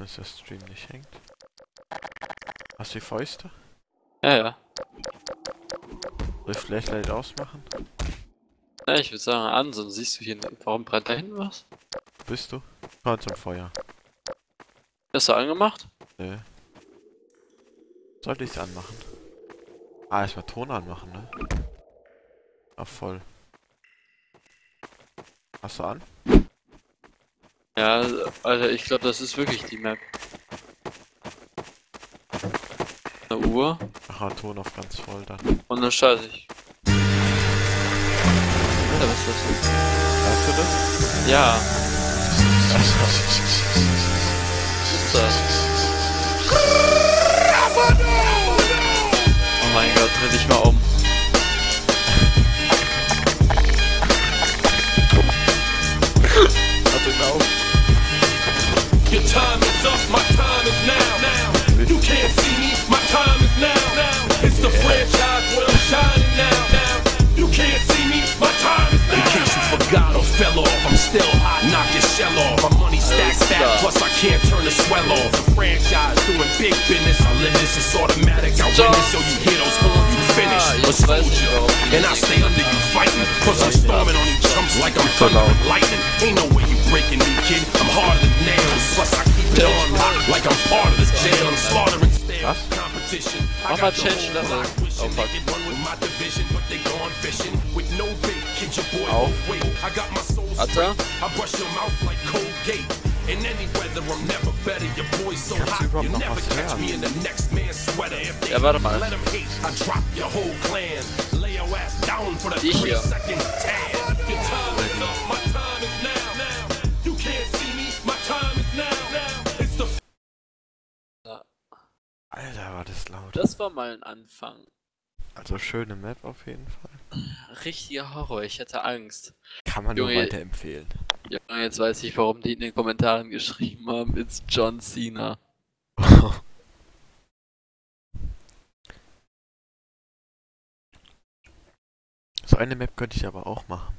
dass der Stream nicht hängt. Hast du die Fäuste? Ja, ja. Soll ich Flashlight ausmachen? Ja, ich würde sagen, an, sonst siehst du hier, warum brennt da hinten was? Bist du? Komm zum Feuer. Hast du angemacht? Nee. Sollte ich's anmachen? Ah, erstmal Ton anmachen, ne? Auf voll. Hast du an? Ja, Alter, ich glaube, das ist wirklich die Map. Eine Uhr Ach, Ton auf ganz voll dann. und dann schalte ich. Alter, was ist das? Hörst du das? Ja. Was ist das? Oh mein Gott, dreh dich mal um. Also genau. Your time is up, my time is now. You can't see me, my time is now. It's the franchise where I'm shining now. You can't see me, my time is now. In case you forgot or fell off, I'm still hot, knock your shell off. My money stacks fat, plus I can't turn the swell off. The franchise doing big business, I live this, it's automatic. I win this, so you hear those horns, you finish. A soldier, and I stay under you fighting. Plus I'm storming on you chumps like I'm thunder and lightning. Ain't no way you breaking me, kid. I'm harder than nails. Plus I keep it on lock like I'm part of the jail. I'm slaughtering stairs. Competition. Mach mal Change Level. Oh fuck. Auf. Warte. Ja, warte mal. Die hier. Alter, war das laut. Das war mal ein Anfang. Also schöne Map auf jeden Fall. Richtiger Horror, ich hätte Angst. Kann man nur Junge. weiterempfehlen. Ja, jetzt weiß ich, warum die in den Kommentaren geschrieben haben, it's John Cena. So eine Map könnte ich aber auch machen.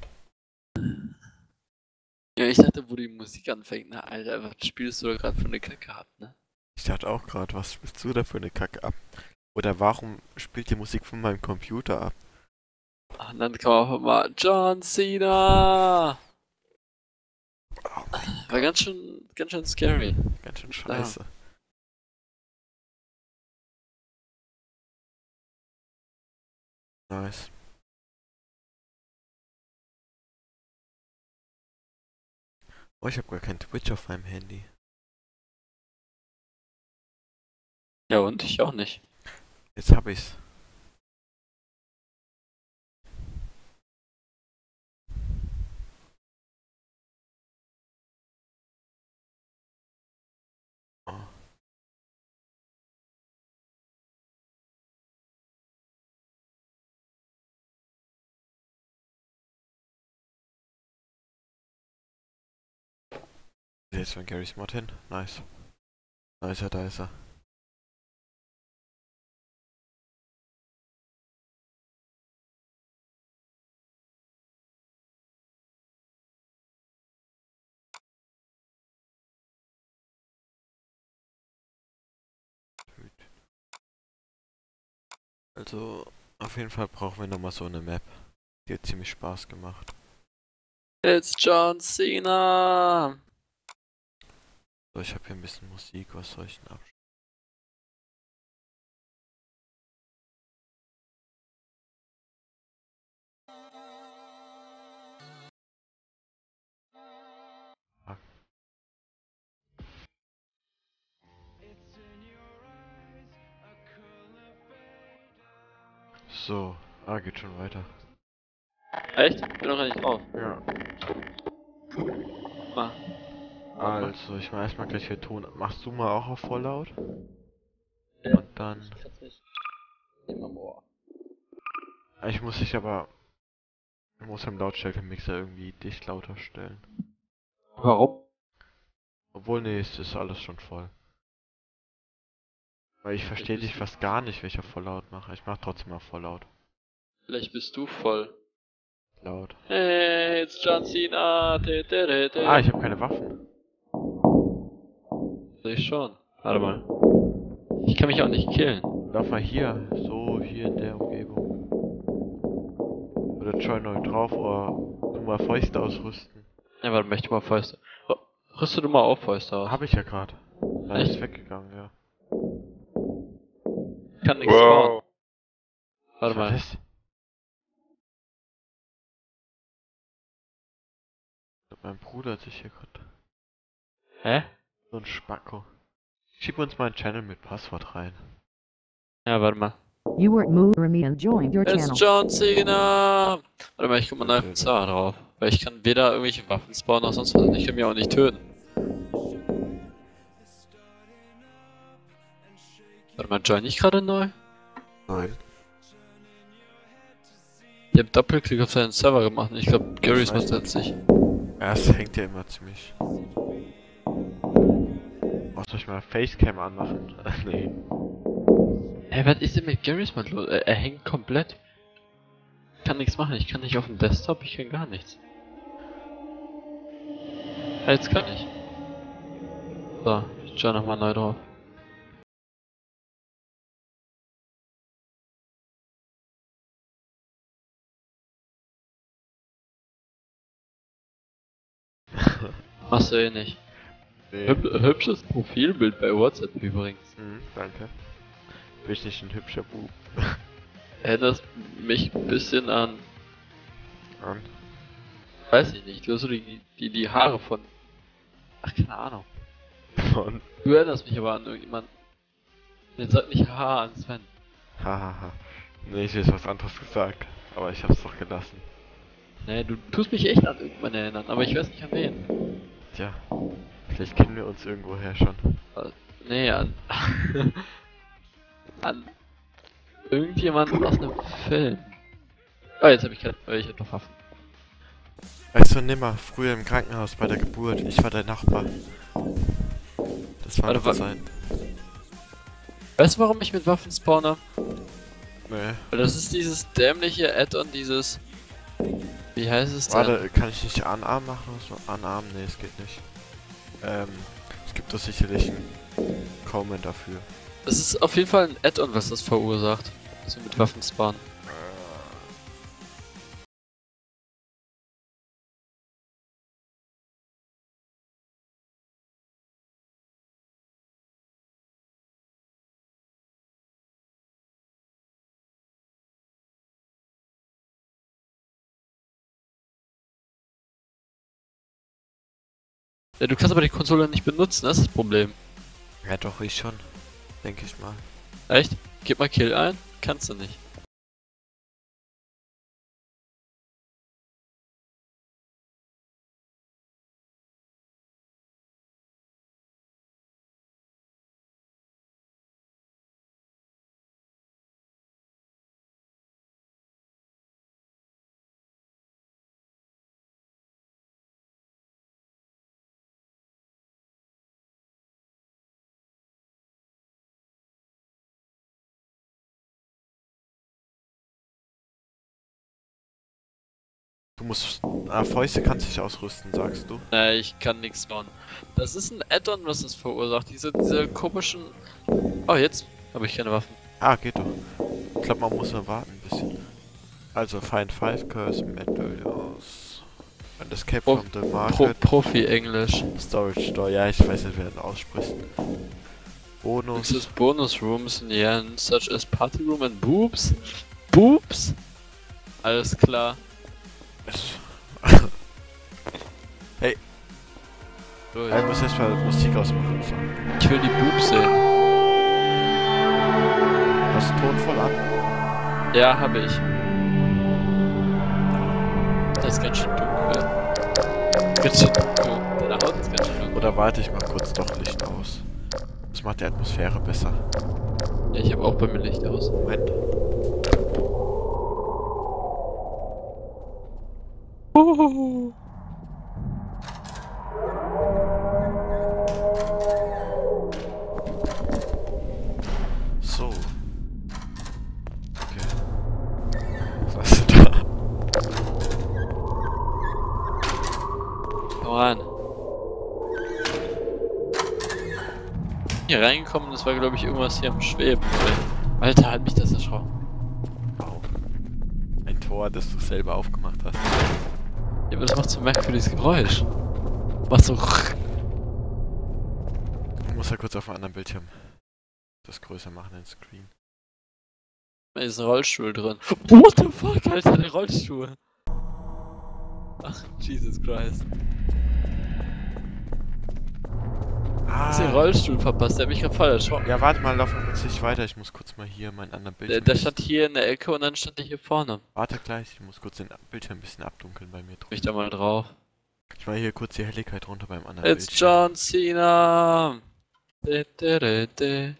Ja, ich dachte, wo die Musik anfängt, na Alter, was spielst du da gerade für eine Kacke ab, ne? Ich dachte auch gerade, was spielst du da für eine Kacke ab? Oder warum spielt die Musik von meinem Computer ab? Und dann kam einfach mal John Cena! Oh, War ganz schön scary. ganz schön scheiße. Nice. Oh, ich habe gar kein Twitch auf meinem Handy. Ja, und ich auch nicht. Jetzt hab ich's. Oh. Jetzt von Gary's Mod hin. Nice. Da ist er, da ist er. Also, auf jeden Fall brauchen wir nochmal so eine Map. Die hat ziemlich Spaß gemacht. It's John Cena! So, ich habe hier ein bisschen Musik, was soll ich denn abspielen? So, geht schon weiter. Echt? Bin doch gar nicht drauf. Ja. Mal. Also, ich mach erstmal gleich hier Ton. Machst du mal auch auf volllaut? Ja. Und dann. Ich kann's nicht. Immer boah. Ich muss dich aber. Ich muss im Lautstärke-Mixer irgendwie dicht lauter stellen. Warum? Obwohl, nee, es ist alles schon voll. Weil ich verstehe dich fast gar nicht, wenn ich auf volllaut mache. Ich mach trotzdem auf volllaut. Vielleicht bist du voll. Laut. Hey, it's John Cena! Ich habe keine Waffen. Soll ich schon. Warte mal. Ich kann mich auch nicht killen. Lauf mal hier, so hier in der Umgebung. Oder Joy neu drauf, oder du mal Fäuste ausrüsten. Ja, warte, möchte mal Fäuste. Oh, rüste du mal auf Fäuste aus. Hab ich ja gerade. Da Echt? ist weggegangen, ja. Kann nichts spawnen. Warte Was war mal. das? Mein Bruder hat sich hier gerade. Hä? So ein Spacko. Schieb uns mal einen Channel mit Passwort rein. Ja, warte mal. You were Murami and joined your channel. It's John Cena! Warte mal, ich guck mal nach dem Zar drauf. Weil ich kann weder irgendwelche Waffen spawnen noch sonst was. Ich kann mich auch nicht töten. Warte mal, join ich gerade neu? Nein. Ich hab Doppelklick auf seinen Server gemacht und ich glaube, Garys macht jetzt nicht. Ja, es hängt ja immer ziemlich. Oh, soll ich mal Facecam anmachen? Nee. Hey, was ist denn mit Garys Mod los? Er hängt komplett. Ich kann nichts machen, ich kann nicht auf dem Desktop, ich kann gar nichts. Ja, jetzt kann ich. So, ich schau nochmal neu drauf. Machst du eh nicht. Nee. Hübsches Profilbild bei WhatsApp übrigens. Danke. Bin ich nicht ein hübscher Bub? Erinnerst mich ein bisschen an, An. weiß ich nicht, du hast so die Haare von, ach keine Ahnung. Von. Du erinnerst mich aber an irgendjemanden. Jetzt sag nicht haha an Sven. Hahaha. Nee, ich hätte was anderes gesagt. Aber ich hab's doch gelassen. Nee, du tust mich echt an irgendjemanden erinnern, aber ich weiß nicht an wen. Tja. Vielleicht kennen wir uns irgendwoher schon. Nee, an an irgendjemanden aus einem Film. Oh, jetzt hab ich hab noch Waffen. Weißt du, nimmer, früher im Krankenhaus bei der Geburt, ich war der Nachbar. Das war Warte, eine Zeit. Weißt du, warum ich mit Waffen spawne? Nee. Weil das ist dieses dämliche Add-on, dieses... Wie heißt es denn? Warte, kann ich nicht Unarm machen? So, Unarm? Nee, es geht nicht. Es gibt doch sicherlich einen Comment dafür. Das ist auf jeden Fall ein Add-on, was das verursacht. Dass wir mit Waffen spawnen. Ja, du kannst aber die Konsole nicht benutzen, das ist das Problem. Ja doch, ich schon. Denke ich mal. Echt? Gib mal Kill ein? Kannst du nicht. Du musst... Fäuste kannst du dich ausrüsten, sagst du? Nee, ich kann nichts bauen. Das ist ein Add-on, was das verursacht. Diese komischen... Oh, jetzt habe ich keine Waffen. Ah, geht doch. Ich glaube, man muss nur warten ein bisschen. Also, Find 5 Curse, Medallions. And Escape from the Market. Profi-Englisch. Storage Store, ja, ich weiß nicht, wer das ausspricht. Bonus. This is bonus rooms in the end, such as party room and boobs. Boobs? Alles klar. Hey, So, ich muss erstmal Musik ausmachen. So. ich will die Boobs sehen. Hast du Ton voll an? Ja, habe ich. Das ist ganz schön dunkel. Ganz schön dunkel. Deine Haut ist ganz schön dunkel. Oder warte ich mal kurz doch Licht aus. Das macht die Atmosphäre besser. Ja, ich habe auch bei mir Licht aus. Moment. So. Okay. Was ist da? Komm ran. hier reingekommen, das war glaube ich irgendwas hier am Schweben. Alter, hat mich das erschrocken. Wow. Ein Tor, das du selber aufgemacht hast. Ja, aber das macht so ein merkwürdiges Geräusch. Macht so... Ich muss ja kurz auf einem anderen Bildschirm das größer machen, den Screen. Da ist ein Rollstuhl drin. What the fuck, Alter, der Rollstuhl. Ach, Jesus Christ. Hast den Rollstuhl verpasst, der hat mich gerade voll erschrocken. Ja, warte mal, lauf mal kurz nicht weiter. Ich muss kurz mal hier meinen anderen Bildschirm... Der stand hier in der Ecke und dann stand der hier vorne. Warte gleich, ich muss kurz den Bildschirm ein bisschen abdunkeln bei mir drüben. Ich da mal drauf. Ich war hier kurz die Helligkeit runter beim anderen It's Bildschirm. John Cena! De.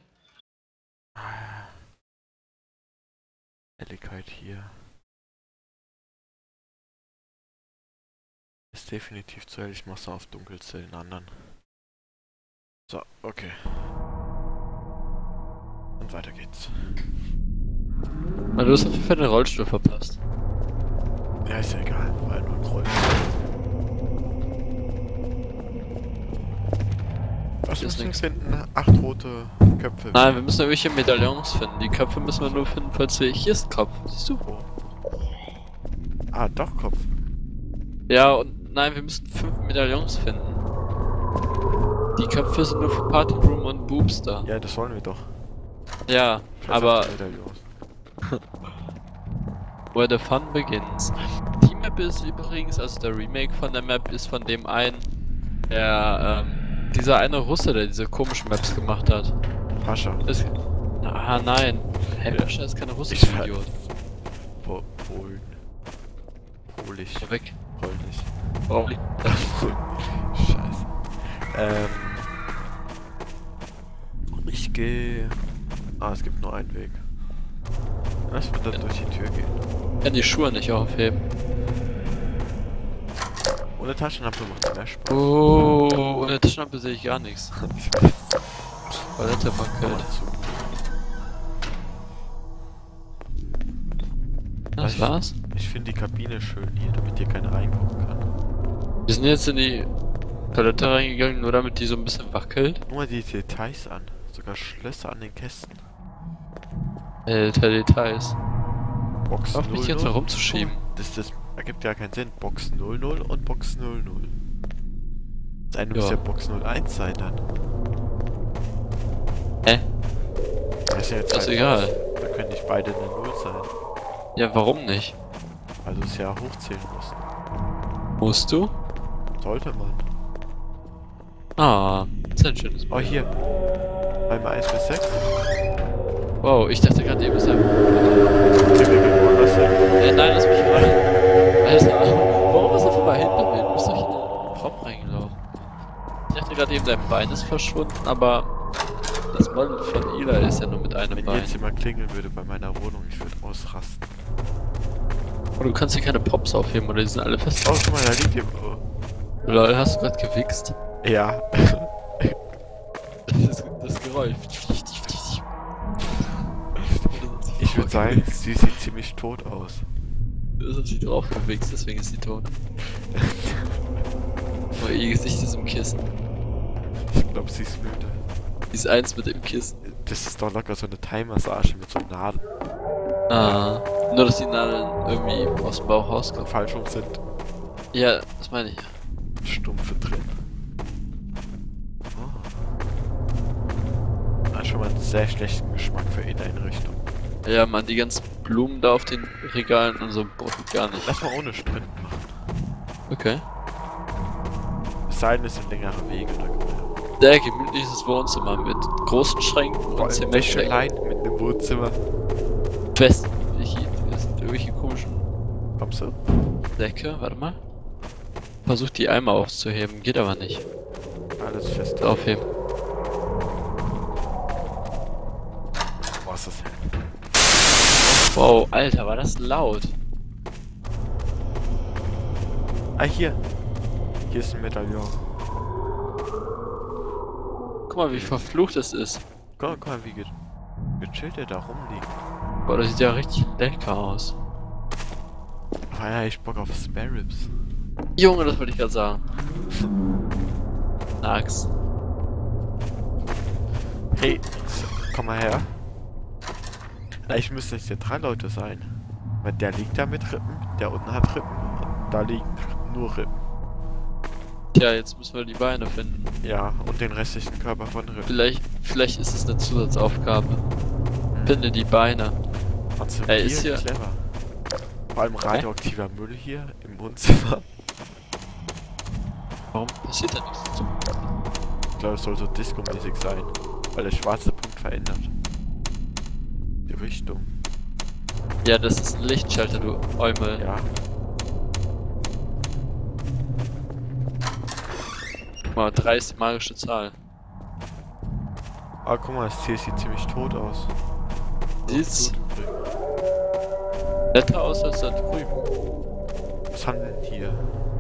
Helligkeit hier. Ist definitiv zu hell, ich mach's noch auf dunkelste den anderen. So, okay. Und weiter geht's. Na, du hast auf jeden Fall den Rollstuhl verpasst. Ja, ist ja egal, war nur ein Rollstuhl. Was müssen wir finden? 8 rote Köpfe. Nein, wir müssen irgendwelche Medaillons finden. Die Köpfe müssen wir nur finden, falls wir... Hier ist ein Kopf, siehst du? Oh. Ah, doch Kopf. Ja, und nein, wir müssen 5 Medaillons finden. Die Köpfe sind nur für Party Room und Boobs da. Ja, das wollen wir doch. Ja, Scheiß aber... auf die Medaillons. Where the fun begins. Die Map ist übrigens, also der Remake von der Map ist von dem einen, der, dieser eine Russe, der diese komischen Maps gemacht hat. Pascha. Ist, nein. Hey, Pascha ist keine russische Ich Idiot. Polen. Polisch. Geh weg. Polnisch. Warum liegt Scheiße. Ich gehe... Ah, es gibt nur einen Weg. Lass mich dann durch die Tür gehen. Ich kann die Schuhe nicht aufheben. Ohne Taschenlampe macht mehr Spaß. Oh, ohne Taschenlampe sehe ich gar nichts. Ich weiß. Toilette Komm wackelt. mal zu. Das war's? Ich finde die Kabine schön hier, damit hier keiner reingucken kann. Wir sind jetzt in die Toilette reingegangen, nur damit die so ein bisschen wackelt. Nur mal die Details an. Sogar Schlösser an den Kästen. Alter, Details. Box Auf mich 00. jetzt herumzuschieben. Das ergibt ja keinen Sinn. Box 00 und Box 00. Das eine muss ja Box 01 sein dann. Hä? Das ist ja jetzt Das ist halt egal. Box. Da können nicht beide eine 0 sein. Ja, warum nicht? Weil du es ja hochzählen musst. Musst du? Sollte man. Ah, das ist ein schönes Oh, Bild. hier. Einmal 1 bis 6. Wow, ich dachte gerade eben, ist er... Okay, wir gehen woanders hin. Nein, lass mich rein. Alter, warum ist er vorbei hinter mir? Du bist doch hier in den Raum reingelaufen. Ich dachte gerade eben, dein Bein ist verschwunden, aber das Model von Eli ist ja nur mit einem Wenn Bein. jetzt jemand klingeln würde bei meiner Wohnung, ich würde ausrasten. Und du kannst hier keine Pops aufheben, oder die sind alle fest. Oh, guck mal, da liegt jemand. Oh. Lol, hast du gerade gewichst? Ja. Das Geräusch. Ich würde sagen, sie sieht ziemlich tot aus. Du hast sie drauf gewichst, deswegen ist sie tot. Aber ihr Gesicht ist im Kissen. Ich glaube, sie ist müde. Die ist eins mit dem Kissen. Das ist doch locker so eine Thai-Massage mit so Nadeln Ah, nur dass die Nadeln irgendwie aus dem Bauch und rauskommen. falsch rum sind. Ja, das meine ich. Stumpfe drin. Oh. Hat schon mal einen sehr schlechten Geschmack für Inneneinrichtung. Ja, man, die ganzen Blumen da auf den Regalen und so brauche ich gar nicht. Lass mal ohne Sprint machen. Okay. Es sei denn, es sind längere Wege oder Sehr gemütliches Wohnzimmer mit großen Schränken und welche Zementschränken. Line mit einem Wohnzimmer. Fest. Das sind irgendwelche komischen Kommst du? Decke. Warte mal. Versucht die Eimer aufzuheben, geht aber nicht. Alles fest. Aufheben. Boah, ist das hell. Wow, Alter, war das laut. Ah, hier. Hier ist ein Medaillon. Guck mal, wie verflucht es ist. Guck mal, wie gechillt der da rumliegt. Boah, das sieht ja richtig lecker aus. Ah ja, ich Bock auf Spare Ribs. Junge, das wollte ich gerade sagen. Nax. Hey, komm mal her. Eigentlich müssten es ja 3 Leute sein. Weil der liegt da mit Rippen, der unten hat Rippen und da liegen nur Rippen. Tja, jetzt müssen wir die Beine finden. Ja, und den restlichen Körper von Rippen. Vielleicht ist es eine Zusatzaufgabe. Finde die Beine. Trotzdem ist hier... clever. Vor allem radioaktiver Müll hier im Wohnzimmer. Warum passiert da nichts? Ich glaube, es soll so Disco-mäßig sein. Weil der schwarze Punkt verändert die Richtung. Ja, das ist ein Lichtschalter, du Eumel. Ja. Guck mal, 3 ist die magische Zahl. Ah, guck mal, das Ziel sieht ziemlich tot aus. Sieht's netter aus als da drüben. Was haben denn hier?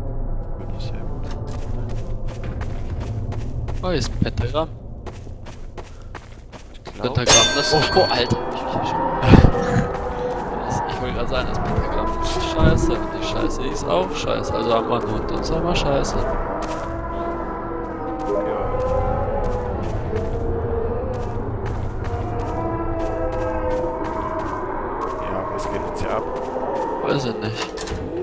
Oh, hier ist ein Pentagramm. Ich glaub... Pentagramm, das ist... Oh, Alter. Ich wollte gerade sagen, das Pentagramm ist scheiße. Und die Scheiße ist auch scheiße. Also haben wir einen Hund und sagen wir scheiße. Ja, was geht jetzt hier ab? Weiß ich nicht.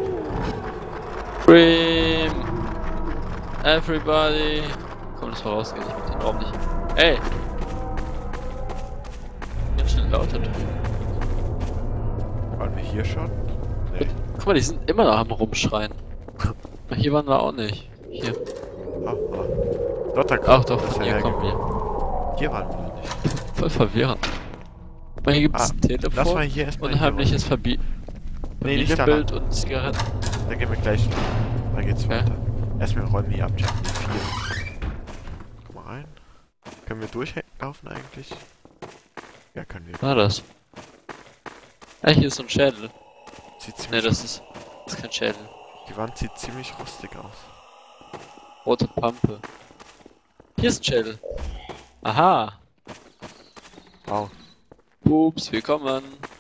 Scream! Everybody! Komm, das war rausgehen, ich mach den Raum nicht. Ey! Ganz schön lauter drüben. Waren wir hier schon? Nee. Guck mal, die sind immer noch am Rumschreien. Hier waren wir auch nicht. Hier. Dort, da Ach doch, das von ist hier ja kommen wir. Hier waren wir nicht. Voll verwirrend. Guck mal, hier gibt's ein Lass Telefon, mal hier erstmal unheimliches Nee, nicht Familienbild und Zigaretten. Da gehen wir gleich. Da geht's Okay. weiter. Erstmal räumen hier ab, checken die 4. Guck mal rein. Können wir durchlaufen eigentlich? Ja, können wir. Was war das? Ah, hier ist so ein Schädel. Sieht Ne, ziemlich das ist kein Schädel. Die Wand sieht ziemlich rustig aus. Rote Pampe. Hier ist ein Schädel. Aha. Wow. Ups, willkommen.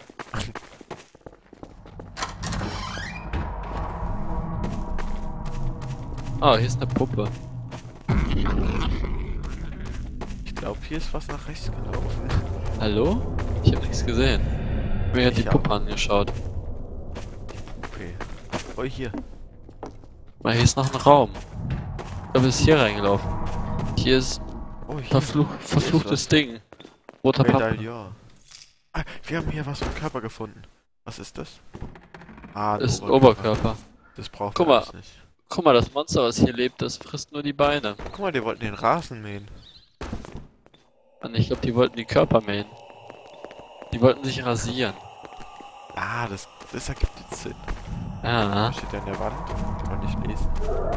Oh, hier ist eine Puppe. Ich glaube, hier ist was nach rechts gelaufen. Hallo? Ich habe nichts gesehen. Mir hat die Ich Puppe auch. angeschaut. Okay. Oh, hier. Mal, hier ist noch ein Raum. Da bist hier reingelaufen. Hier ist Oh, hier. verfluchtes Ding. Roter Pappe. Medaillon. Ah, wir haben hier was vom Körper gefunden. Was ist das? Ah, ein Ist ein Oberkörper. Das braucht Guck man mal. alles nicht. Guck mal, das Monster, was hier lebt, das frisst nur die Beine. Guck mal, die wollten den Rasen mähen. Und ich glaube, die wollten die Körper mähen. Die wollten sich rasieren. Ah, das ergibt jetzt Sinn. Ja. Was steht da an der Wand? Kann man nicht lesen.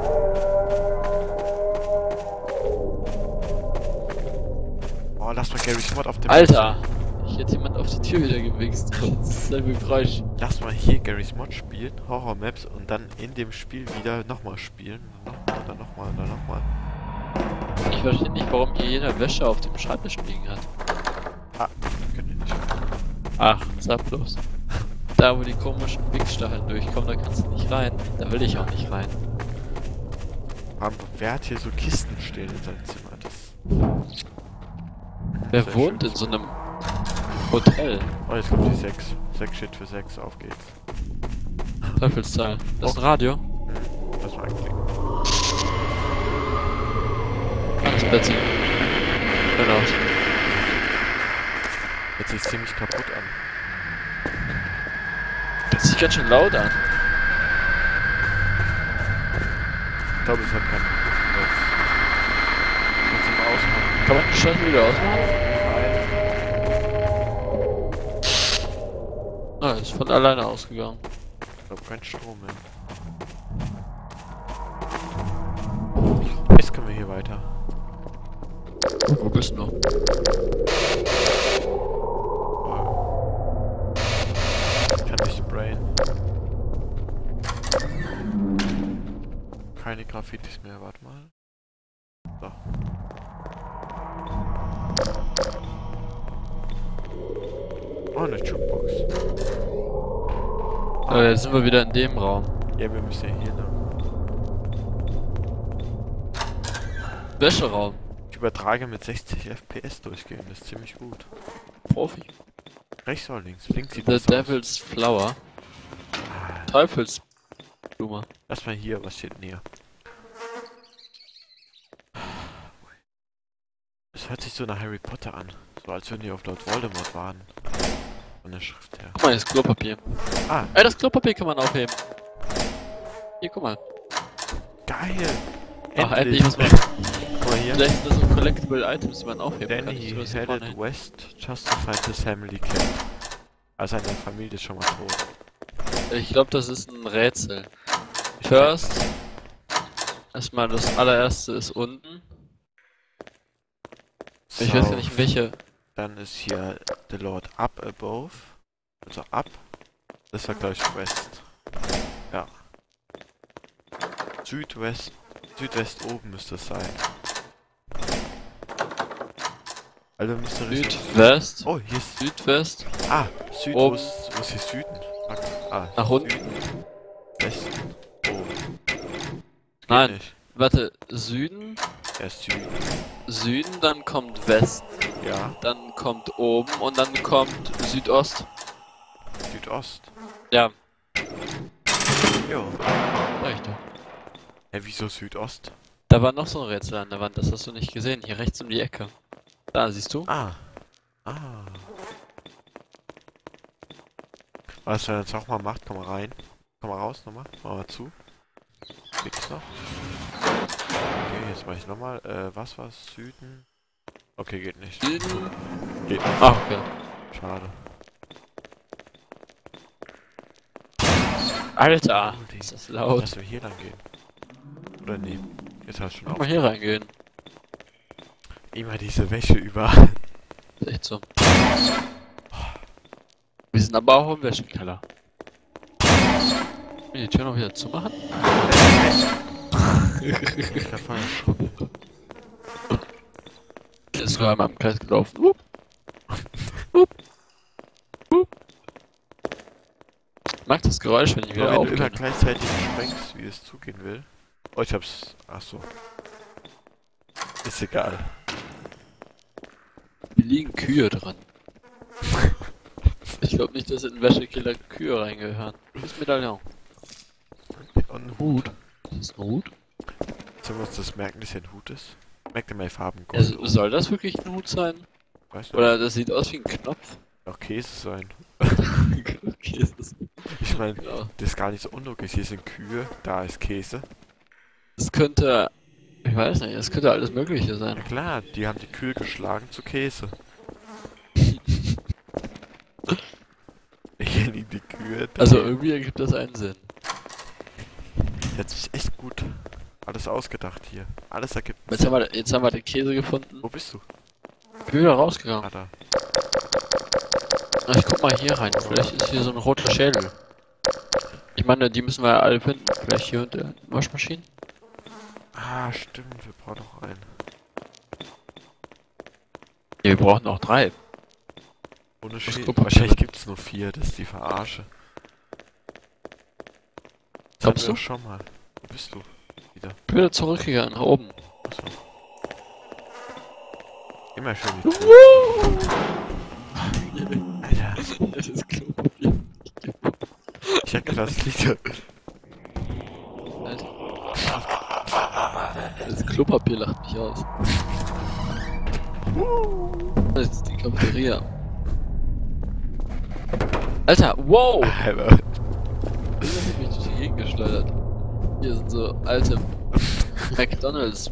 Oh, lass mal Gary's Mod auf dem... Alter! Hier hat jemand auf die Tür wieder gewichst. Das ist dasselbe Geräusch. Lass mal hier Gary's Mod spielen, Horror Maps, und dann in dem Spiel wieder nochmal spielen. Dann nochmal. Ich verstehe nicht, warum hier jeder Wäsche auf dem Schreibtisch liegen hat. Ah, können wir nicht. Ach, sag bloß. Da, wo die komischen Wichsstacheln durchkommen, da kannst du nicht rein. Da will ich auch nicht rein. Wer hat hier so Kisten stehen in seinem Zimmer? Das... Wer Sehr wohnt schön. in so einem Hotel? Oh, jetzt kommt die 6. 6 steht für 6, auf geht's. Teufelszahl. Das ist ein Radio. Lass mal anklicken. Alles Plätze. Genau. Jetzt sieht ziemlich kaputt an. Das sieht ganz schön laut an. Ich glaube, es hat keinen Platz. Kannst du mal ausmachen? Kann man den Schalter wieder ausmachen? Ah, ist von alleine ausgegangen. Ich glaube, kein Strom mehr. Jetzt können wir hier weiter. Wo bist du? Ich kann nicht sprayen. Keine Graffitis mehr, warte mal. So. Oh, eine Jukebox. Jetzt sind wir wieder in dem Raum. Ja, wir müssen ja hier lang. Wäscheraum. übertrage mit 60 FPS durchgehen, das ist ziemlich gut. Profi. Rechts oder links? Links sieht The besser Devil's Flower. Teufelsblume. Lass mal hier, was steht denn hier? Es hört sich so nach Harry Potter an. So als wenn die auf Lord Voldemort waren. Von der Schrift her. Guck mal, hier ist Klopapier. Ah, Ey, das Klopapier kann man aufheben. Hier, guck mal. geil! Ach, endlich muss man. Guck mal hier. Vielleicht sind das so Collectible Items, die man aufheben kann. Danny Ich tue das hier vorne headed hin. west, justified his family kill. Also seine Familie ist schon mal tot. Ich glaube, das ist ein Rätsel. First. Erstmal das allererste ist unten. Ich weiß gar nicht welche. Dann ist hier the Lord up above. Also up. Das war gleich west. Ja. Südwest. Südwest oben müsste es sein. Also müsste Richtung... Südwest. Oh, hier ist... Südwest. Ah, Süd... Oben. Wo ist hier Süden? Ah, Nach unten. Süden. Westen. Oben. Das geht Nein. nicht. Warte, Süden. Erst Süden. Süden, dann kommt Westen. Ja. Dann kommt oben und dann kommt Südost. Südost. Ja, Jo. sag ich doch. Hä, wieso Südost? Da war noch so ein Rätsel an der Wand, das hast du nicht gesehen. Hier rechts um die Ecke. Da, siehst du? Ah. Ah. Was er jetzt auch mal macht, komm mal rein. Komm mal raus nochmal. Mach mal zu. Geht's noch? Okay, jetzt mach ich nochmal. Was war's? Süden? Okay, geht nicht. Süden. Geht nicht. Ah, okay. Schade. Alter, Holy. ist das laut. Lass wir hier lang gehen. Oder nee. Jetzt hast du schon Guck auf. mal hier reingehen. Immer diese Wäsche überall. Ist echt so. Wir sind aber auch im Wäschekeller. Die Tür noch wieder zumachen? Ich bin voll erschrocken. Der ist nur einmal im Kreis gelaufen. Wupp. Wupp. Wupp. Ich mag das Geräusch, wenn ich wieder Aber wenn du immer aufgehe. gleichzeitig sprengst, wie es zugehen will. Oh, ich hab's. Ach so. Ist egal. Hier liegen Kühe dran. Ich glaube nicht, dass in den Wäschekeller Kühe reingehören. Das ist Medaillon. Und ein Hut. Das ist ein Hut? Sollen wir uns das merken, dass hier ein Hut ist? Merkt ihr mal die Farben Gold? Also, soll das wirklich ein Hut sein? Weißt du? Oder das sieht aus wie ein Knopf? Auch Käse sein. Okay, ist das. Ich meine, Ja. das ist gar nicht so unlogisch. Hier sind Kühe, da ist Käse. Das könnte. Ich weiß nicht, das könnte alles Mögliche Na sein. klar, die haben die Kühe geschlagen zu Käse. Ich kenne die Kühe. Also irgendwie ergibt das einen Sinn. Jetzt ist echt gut. Alles ausgedacht hier. Alles ergibt Jetzt haben wir den Käse gefunden. Wo bist du? Ich bin wieder rausgegangen. Ah, da. Ich guck mal hier rein. Vielleicht ist hier so ein roter Schädel. Ich meine, die müssen wir ja alle finden. Vielleicht hier unter Waschmaschinen. Ah, stimmt. Wir brauchen noch einen. Ja, wir brauchen noch 3. Ohne Klopapier. Schädel. Wahrscheinlich gibt es nur 4. Das ist die Verarsche. Das hatten Glaubst wir du? doch schon mal. Wo bist du? Wieder. Ich bin wieder zurückgegangen, nach oben. Achso. Immer schön die Tür. Alter. Das ist Klopapier. Ich hab gedacht, das liegt da. Alter. Das Klopapier lacht mich aus. Das ist die Cafeteria. Alter, wow! Alter. Das hat mich durch die Gegend geschleudert. Hier sind so alte McDonalds.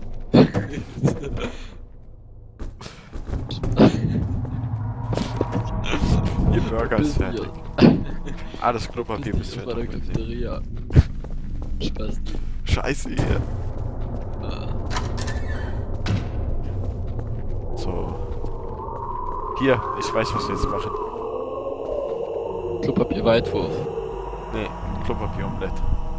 Ihr Burger ist Bis fertig. Ah, das Klopapier Bis müssen wir bei der noch mal sehen. Cafeteria. Spaß. Scheiße hier. Äh, So. Hier, ich weiß, was wir jetzt machen. Klopapier Weitwurf. Nee, Klopapier-Omelett.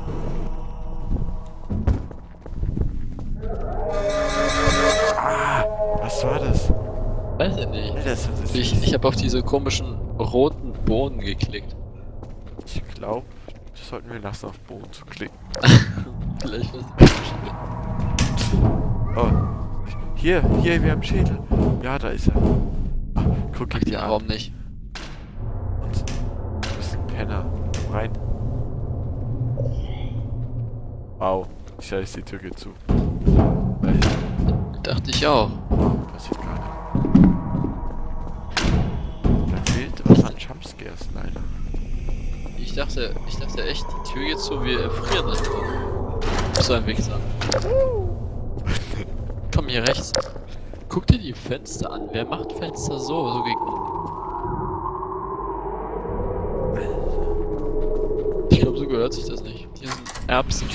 Ah, was war das? Weiß ich nicht. Alter, das ist Ich habe auf diese komischen roten Bohnen geklickt. Ich glaube, das sollten wir lassen, auf Boden zu klicken. Vielleicht was. Oh, Hier, wir haben Schädel. Ja, da ist er. Ach, guck ihn dir an. Warum nicht? Und du bist ein Penner. Rein. Wow. Ich weiß, die Tür geht zu. Dachte ich auch. Passiert gar nicht. Da fehlt was an Jumpscares leider. Ich dachte echt, die Tür geht zu, wir erfrieren das drin. So ein Wichser. Komm hier rechts. Guck dir die Fenster an. Wer macht Fenster so gegen... Ich glaube, so gehört sich das nicht. Hier sind Erbsen.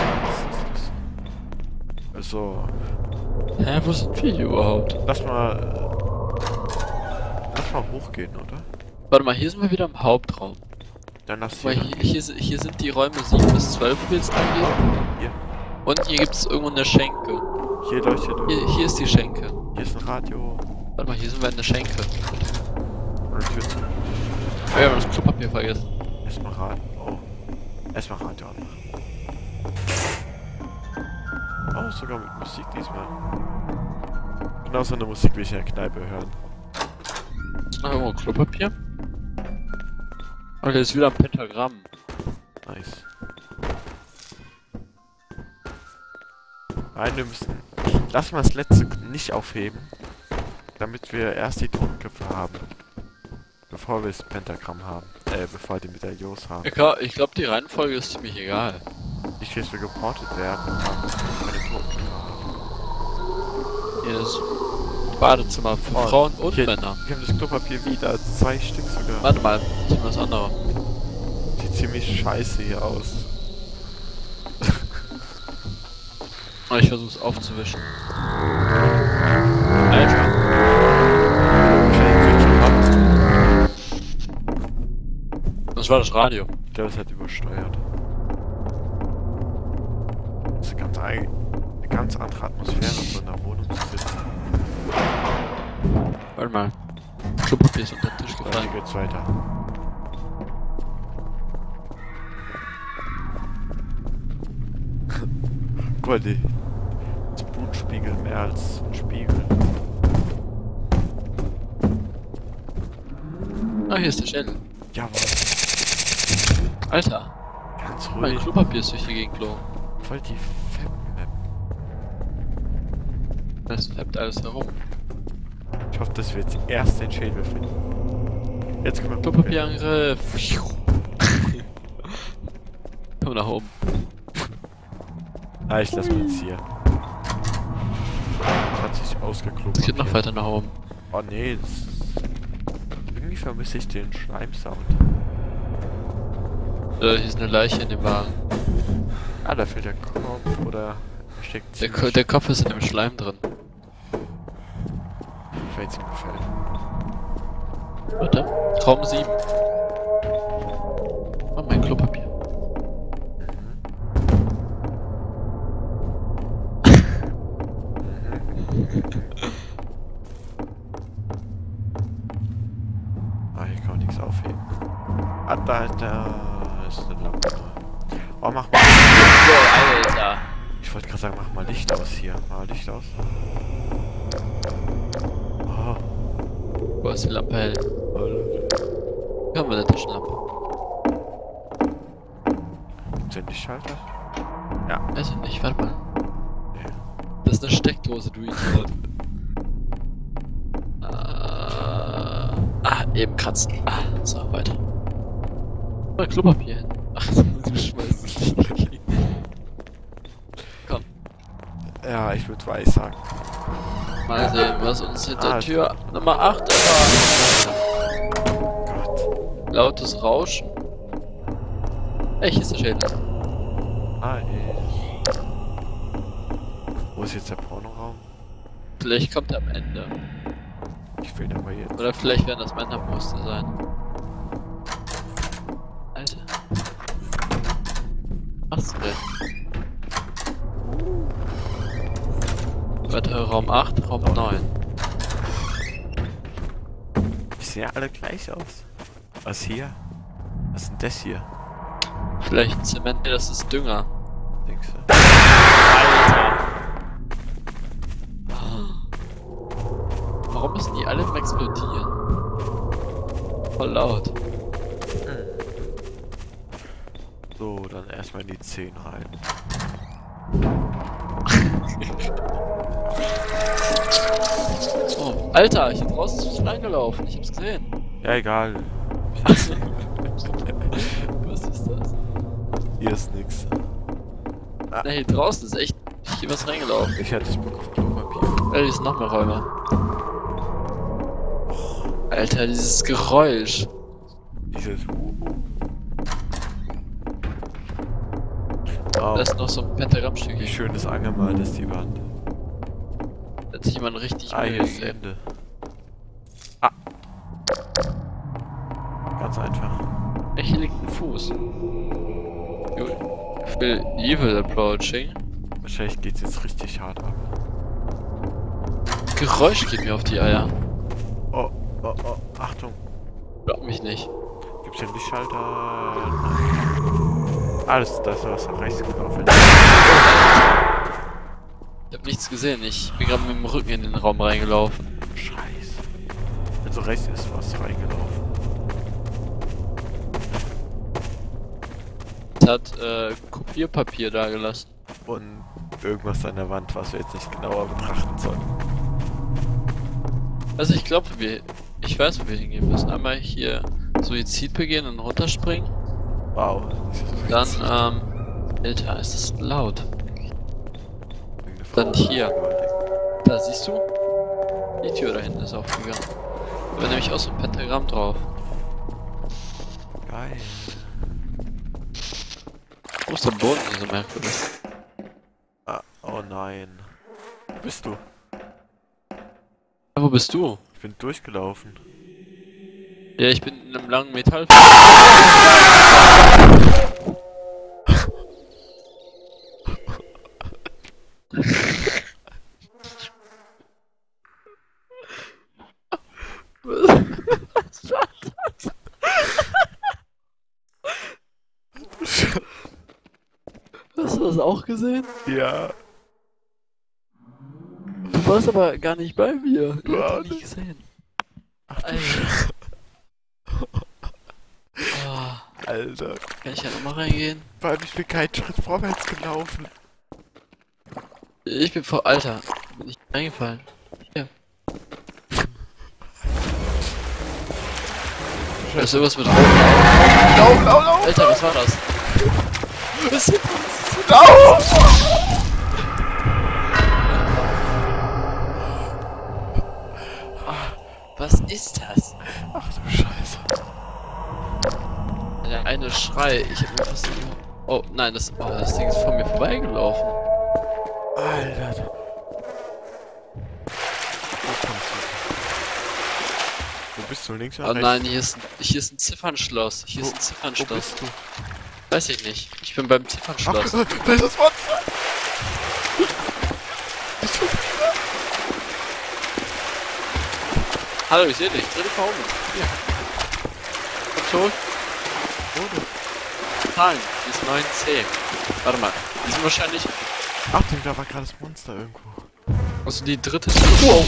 Also, Hä, wo sind wir hier überhaupt? lass mal hochgehen, oder? Warte mal, hier sind wir wieder im Hauptraum. Dann lass Guck mal, hier sind die Räume 7 bis 12, wie es angeht. Hier. Und hier gibt es irgendwo eine Schenke. Hier leuchtet irgendwo. Hier ist die Schenke. Hier ist ein Radio. Warte mal, hier sind wir in der Schenke. Und eine Tür zu. Oh, wir haben das Klopapier vergessen. Erstmal Radio. Oh. Erstmal Radio anmachen. Oh, sogar mit Musik diesmal. Genau so eine Musik will ich in der Kneipe hören. Ah, irgendwo Klopapier. Okay, ist wieder ein Pentagramm. Nice. Nein, wir müssen... Lass mal das letzte nicht aufheben. Damit wir erst die Totenköpfe haben. Bevor wir das Pentagramm haben. Bevor wir die Medaillons haben. Ich glaube, die Reihenfolge ist ziemlich egal. Nicht, dass wir geportet werden und dann keine Totenköpfe haben. Hier ist Badezimmer für Frauen und hier, Männer. Wir haben das Klopapier wieder. 2 Stück sogar. Warte mal, ich nehme das andere. Sieht ziemlich scheiße hier aus. Und ich versuche es aufzuwischen. Alter. Das war das Radio. Ich glaube, es hat übersteuert. Das ist eine ganz andere Atmosphäre, so in der Wohnung zu sitzen. Warte mal. Klopapier ist unter den Tisch Dann gefallen. geht's weiter. Guck mal, das Blut spiegelt mehr als ein Spiegel. Ah, hier ist der Schädel. Jawohl. Alter, Ganz mein ruhig. Klopapier ist durch die Gegend geflogen. Voll die Fab-Map. Das fappt alles herum. Ich hoffe, dass wir jetzt erst den Schädel finden. Jetzt können wir Klopapierangriff. Komm nach oben. Ah, ich lass mal jetzt hier. Das hat sich ausgeklobt. Es geht noch weiter nach oben. Oh nee, irgendwie vermisse ich den Schleimsound. Hier ist eine Leiche in dem Wagen. Ah, da fehlt der Kopf oder steckt Der Kopf ist in dem Schleim drin. Falls ihm gefällt. Warte. Raum 7. Oh, mein Klopapier. Ah, hier kann man nichts aufheben. Ah, da ist eine Lampe. Oh, mach mal. Oh, Alter. Ich wollte gerade sagen, mach mal Licht aus hier. Mach mal Licht aus. Oh, Wo ist die Lampe hell? Alter. Hier haben wir eine Taschenlampe. Gibt's den Lichtschalter? Ja. Also nicht, warte mal. Nee. Das ist eine Steckdose, du Idiot. Eben kratzen. So, weiter. Mal Klopapier hin. Ach, du schmeißt es nicht. Komm, Ja, ich würde weiß sagen. mal sehen, was uns hinter Ah, Tür Nummer 8 erwartet. Oh Gott. Lautes Rauschen. Ey, hier ist der Schädel. Nice. Wo ist jetzt der Pornoraum? Vielleicht kommt er am Ende. Ich will aber jetzt. Oder vielleicht werden das Männerbrüste sein. Alter. Was denn? Weiter Raum 8, Raum 9. Die sehen ja alle gleich aus. Was hier? Was ist denn das hier? Vielleicht Zement, das ist Dünger. Denkst du? Alter! warum müssen die alle im Explodieren? Voll laut. So, dann erstmal in die 10 rein. Oh, Alter, hier draußen ist was reingelaufen. Ich hab's gesehen. Ja, egal. Was ist das? Hier ist nix. Na, hier draußen ist echt hier was reingelaufen. Ich hatte Bock auf Klopapier. Hier ist noch mehr Räume. Alter, dieses Geräusch. Dieses Da ist noch so ein Pentagrammstück wie hier. schön das angemalt ist, die Wand. Da hat sich jemand richtig Ah, Mühe hier ist das gegeben. Ende. Ah. Ganz einfach. Hier liegt ein Fuß. Gut. Will Evil approaching. Wahrscheinlich geht's jetzt richtig hart ab. Geräusch geht mir auf die Eier. Oh, oh, oh. Achtung. Glaub mich nicht. Gibt's hier einen Lichtschalter? Alles, da ist was nach rechts gelaufen. Ich hab nichts gesehen. Ich bin gerade mit dem Rücken in den Raum reingelaufen. Scheiße. Also rechts ist was reingelaufen. Es hat Kopierpapier da gelassen. Und irgendwas an der Wand, was wir jetzt nicht genauer betrachten sollen. Also ich glaube, ich weiß, wo wir hingehen müssen. Einmal hier Suizid begehen und runterspringen. Wow. Dann, Alter, ist das laut. Dann hier. Da siehst du? Die Tür da hinten ist aufgegangen. Da war nämlich auch so ein Pentagramm drauf. Geil. Wo ist der Boden so merkwürdig? Ah, oh nein. Wo bist du? Wo bist du? Ich bin durchgelaufen. Ja, ich bin in einem langen Metall. Was war das? Hast du das auch gesehen? Ja. Du warst aber gar nicht bei mir. Ich Ja, hab dich nicht gesehen. Ach du Alter. Scheiße. Oh, Alter. kann ich ja nochmal reingehen? Vor allem, ich bin keinen Schritt vorwärts gelaufen. Ich bin vor. Alter, bin ich reingefallen. Hier. Da ist irgendwas mit Rauch. Lauf! Alter, was war das? Was ist Was ist das? Ach du Scheiße. Der eine Schrei. Ich hab mir fast. Oh nein, das Ding ist vor mir vorbeigelaufen. Alter. Wo kommst du? Wo bist du? Links oder Oh rechts? nein, hier ist ein Ziffernschloss. Hier ist ein Wo Ziffernschloss. bist du? Weiß ich nicht. Ich bin beim Ziffernschloss. Ach, da ist das Monster! Hallo, ich seh dich. Dreh dich mal um. Hier. Komm zurück. Zahlen. Die ist 9C. Warte mal. Die sind wahrscheinlich. Achtung, da war gerade das Monster irgendwo. Also die dritte. Wow.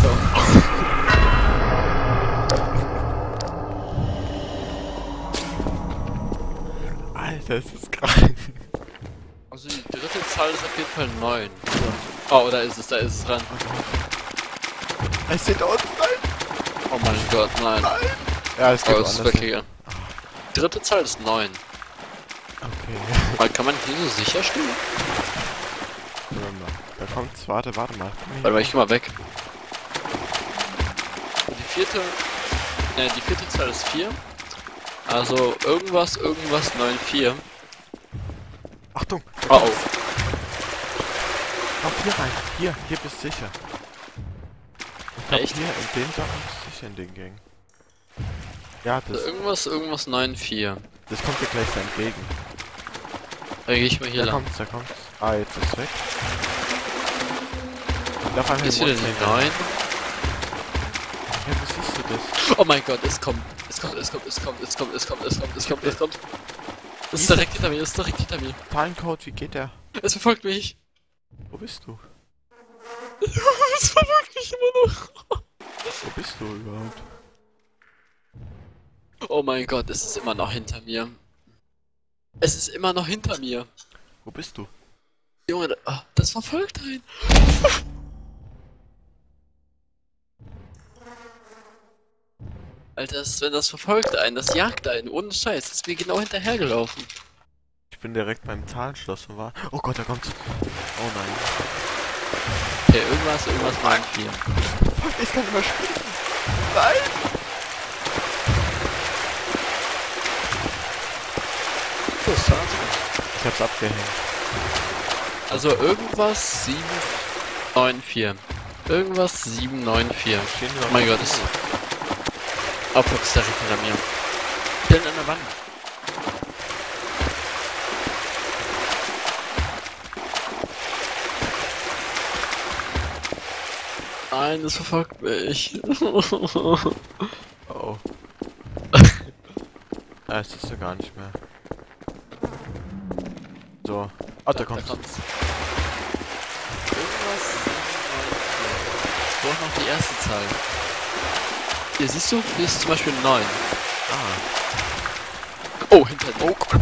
Alter, das ist krank. Also die dritte Zahl ist auf jeden Fall 9. Oh, da ist es dran. Ich sehe da unten, nein! Oh mein Gott, nein. Ja, es geht Oh, es ist woanders hin. weggegangen. Die dritte Zahl ist 9. Okay. Mal, kann man hier so sicher stehen? Warte mal. Da kommt's. Warte mal. Warte mal, ich geh mal weg. Die vierte Zahl ist 4. Also irgendwas 9,4. Achtung! Oh oh. Komm hier rein. Hier bist du sicher. Ich glaub, Echt? hier in den Sachen bist du sicher in den Gängen. Ja, das, Also irgendwas 9,4. das kommt dir gleich entgegen. Dann geh ich mal hier Da lang. kommt's. Ah, jetzt ist es weg. Da fallen Hier ist wieder die 9. Ja, wo siehst du das? Oh mein Gott, es kommt. Es kommt. Es ist direkt hinter mir, Timecode, wie geht der? Es verfolgt mich. Wo bist du? Es verfolgt mich immer noch. überhaupt? Oh mein Gott, es ist immer noch hinter mir. Es ist immer noch hinter mir. Wo bist du? Junge, das verfolgt einen. Alter, wenn das verfolgt einen, das jagt einen, ohne Scheiß. Das ist mir genau hinterhergelaufen. Ich bin direkt beim Zahlenschloss und war... Oh Gott, da kommt's. Oh nein. Okay, irgendwas war ein 4. Fuck, ich kann überspringen. Nein! Ich hab's abgehängt. Also irgendwas 794. Irgendwas 794. Oh mein Gott, ist... Oh, Fox, der liegt hinter mir. Stellen an der Wand. Nein, das verfolgt mich. Oh. Das siehst du gar nicht mehr. So. Oh, da kommt's. Irgendwas 794. Ich brauche noch die erste Zahl. Hier, siehst du? Hier ist zum Beispiel 9. Ah. Oh, hinter dir. Oh Gott.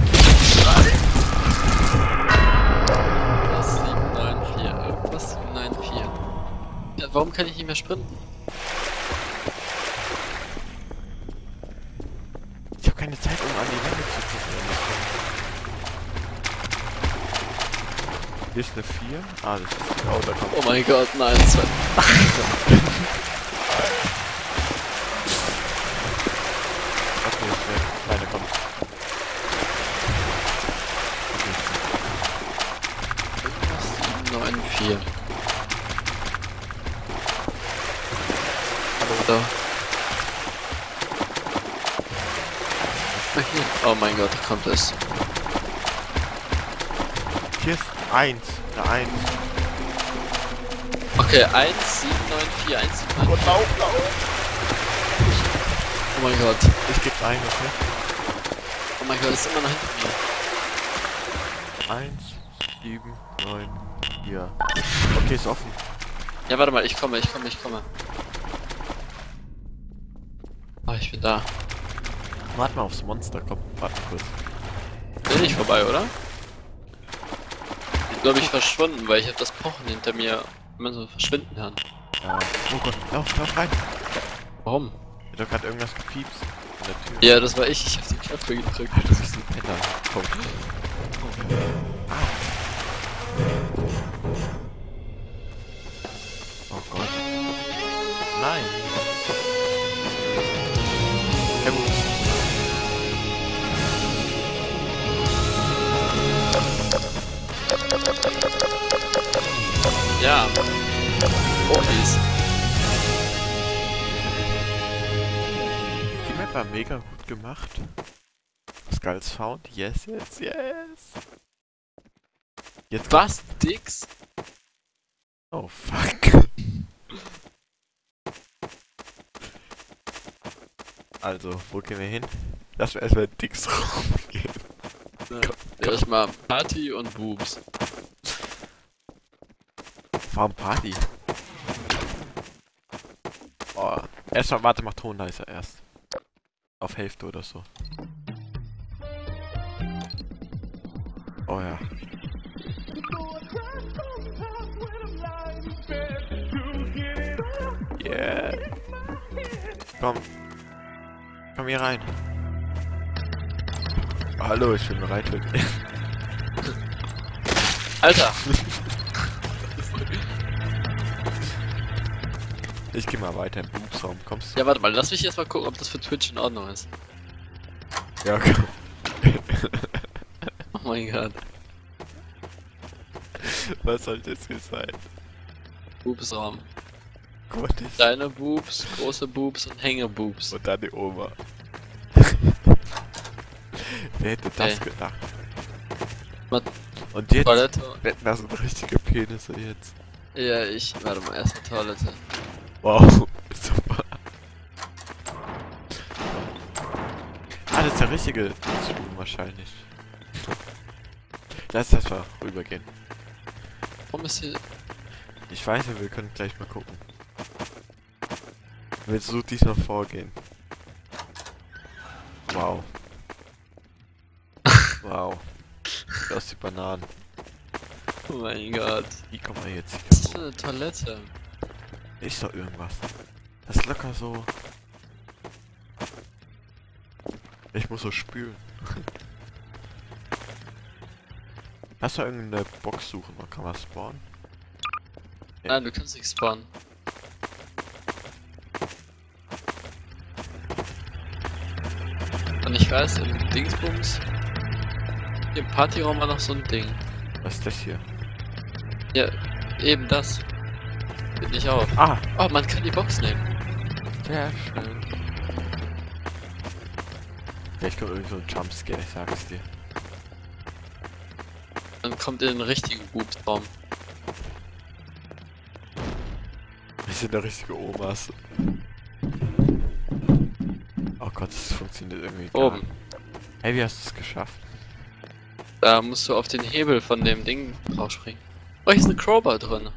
Was 794. Irgendwas 794. Ja, warum kann ich nicht mehr sprinten? Ich habe keine Zeit, um an die Wände zu gucken. Hier ist eine 4. Ah, das ist... Oh, da kommt... Oh mein Gott, nein, 2. Okay, ist weg. Meine kommt. Irgendwas 794. Hallo da. Hier. Oh mein Gott, da kommt es. Hier ist 1. Eine 1. Okay, 1794, 1794. Gott, lauf! Oh mein Gott. Ich geb's ein, okay? Oh mein Gott, ist immer noch hinter mir. 1, 7, 9, 4. Okay, ist offen. Ja, warte mal, ich komme. Ah, ich bin da. Warte mal aufs Monster, komm. Warte kurz. Bin ich vorbei, oder? Ich glaube, ich verschwunden, weil ich habe das Pochen hinter mir immer so verschwinden hören. Ja. Oh Gott, lauf rein. Warum? Hat doch gerade irgendwas gepiepst an der Tür. Ja, das war ich. Ich habe die Knöpfe gedrückt. Du bist ein Penner. Komm. Oh Gott. Nein. Ja gut. Ja. Profis. Die Map war mega gut gemacht. Skulls found. Yes. Jetzt Was? Dix? Oh fuck. Also, wo gehen wir hin? Lass mir erstmal Dix rumgehen. Ja, erstmal Party und Boobs. Warum Party? Oh, erstmal, warte, mach Ton leiser erst. Auf Hälfte oder so. Oh ja. Yeah. Komm. Komm hier rein. Hallo, ich bin bereit für dich. Alter! Ich geh mal weiter im Boobsraum. Kommst du? Ja, warte mal, lass mich erst mal gucken, ob das für Twitch in Ordnung ist. Ja, komm. Oh mein Gott. Was soll das hier sein? Boobsraum. Gott, ich... Kleine Boobs, große Boobs und Hängeboobs. Und dann die Oma. Wer hätte das gedacht? Was? Und jetzt Toilette. das sind richtige Penisse jetzt. Ja, warte mal, erstmal Toilette. Wow, super. Ah, das ist der richtige Zoom wahrscheinlich. Lass das mal rübergehen. Warum ist hier... Ich weiß ja, wir können gleich mal gucken. Willst du diesmal vorgehen? Wow. Wow. Aus die Bananen. Oh mein Gott. Wie kommen wir jetzt Was ist hier? für eine Toilette? Ist doch irgendwas. Das ist locker so. Ich muss so spülen. Hast du irgendeine Box suchen? Man kann was spawnen? Nein, du kannst nicht spawnen. Und ich weiß, im Dingsbums, im Partyraum war noch so ein Ding. Was ist das hier? Ja, eben das. Bin ich auch. Ah! Oh, man kann die Box nehmen. Sehr schön. Vielleicht kommt irgendwie so ein Jumpscare, ich sag es dir. Man kommt in den richtigen Boobsraum. Wir sind da richtige Omas. Oh Gott, das funktioniert irgendwie gar Oben. nicht. Hey, wie hast du es geschafft? Da musst du auf den Hebel von dem Ding draufspringen. Oh, hier ist eine Crowbar drin.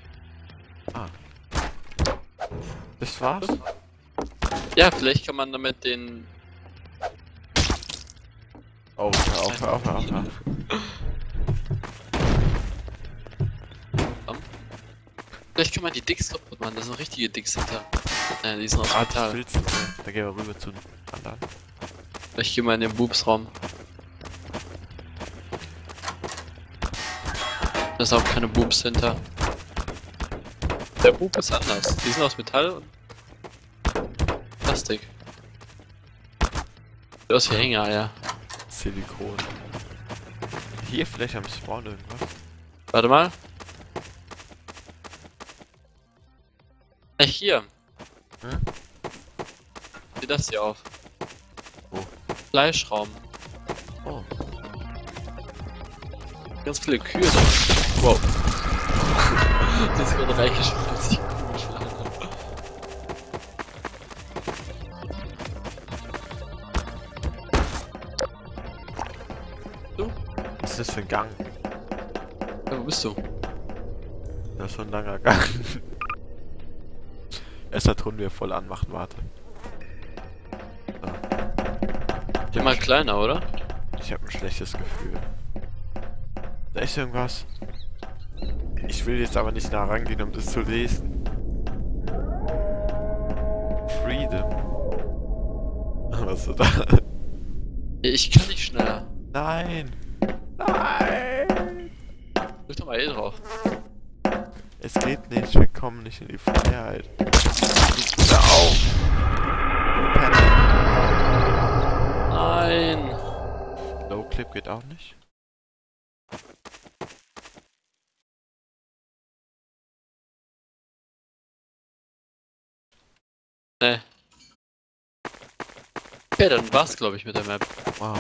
Das war's? Ja, vielleicht kann man damit den... Oh, hör auf, hör auf, hör auf, hör auf. Vielleicht kann man die Dicks kaputt machen, das sind richtige Dicks hinter. Die sind aus Ah, das Metall. willst du. Da gehen wir rüber zu den anderen. Ich gehe mal in den Boobsraum. Da ist auch keine Boobs hinter. Der Boob ist anders. Die sind aus Metall und Plastik. Sieht aus wie Hängereier. Silikon. Hier vielleicht am Spawn irgendwas. Warte mal. Hier. Hm? Sieh das hier auf. Wo? Fleischraum. Oh. Ganz viele Kühe da. Wow. Die ist gerade reingeschmissen, sich Kuh geschlagen hat. Du? Was ist das für ein Gang? Ja, wo bist du? Das ist so ein langer Gang. Erstmal tun wir voll anmachen, warte. So. Immer kleiner, oder? Ich habe ein schlechtes Gefühl. Da ist irgendwas. Ich will jetzt aber nicht nah rangehen, um das zu lesen. Freedom. Was ist da? Ich kann nicht schneller. Nein! Nein! Drück doch mal E drauf. Es geht nicht, wir kommen nicht in die Freiheit. Hör auf! Nein! Low Clip geht auch nicht. Ne. Okay, dann war's, glaube ich, mit der Map. Wow.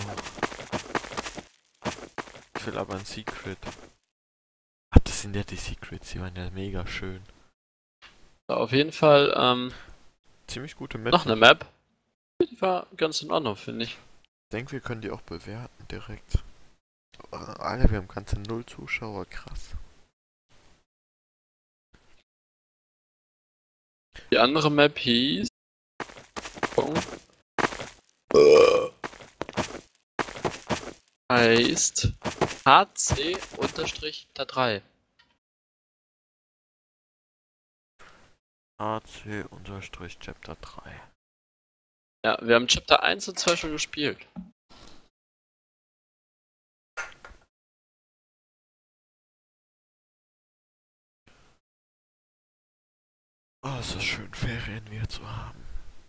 Ich will aber ein Secret. Ach, das sind ja die Secrets, die waren ja mega schön. So, auf jeden Fall, Ziemlich gute Map. noch eine Map. Die war ganz in Ordnung, finde ich. Ich denke, wir können die auch bewerten direkt. Alter, wir haben ganze 0 Zuschauer, krass. Die andere Map hieß... heißt HC-3. AC-Chapter 3. Ja, wir haben Chapter 1 und 2 schon gespielt. Oh, es ist schön, Ferien wieder zu haben.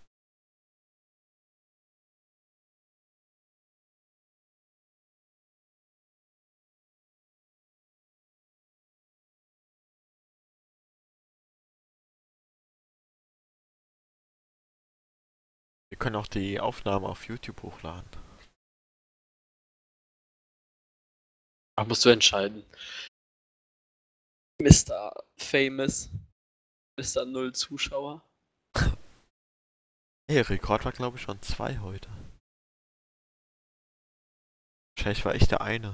Wir können auch die Aufnahmen auf YouTube hochladen. Ach, musst du entscheiden. Mr. Famous. Mr. Null Zuschauer. Hey, Rekord war glaube ich schon 2 heute. Wahrscheinlich war ich der eine.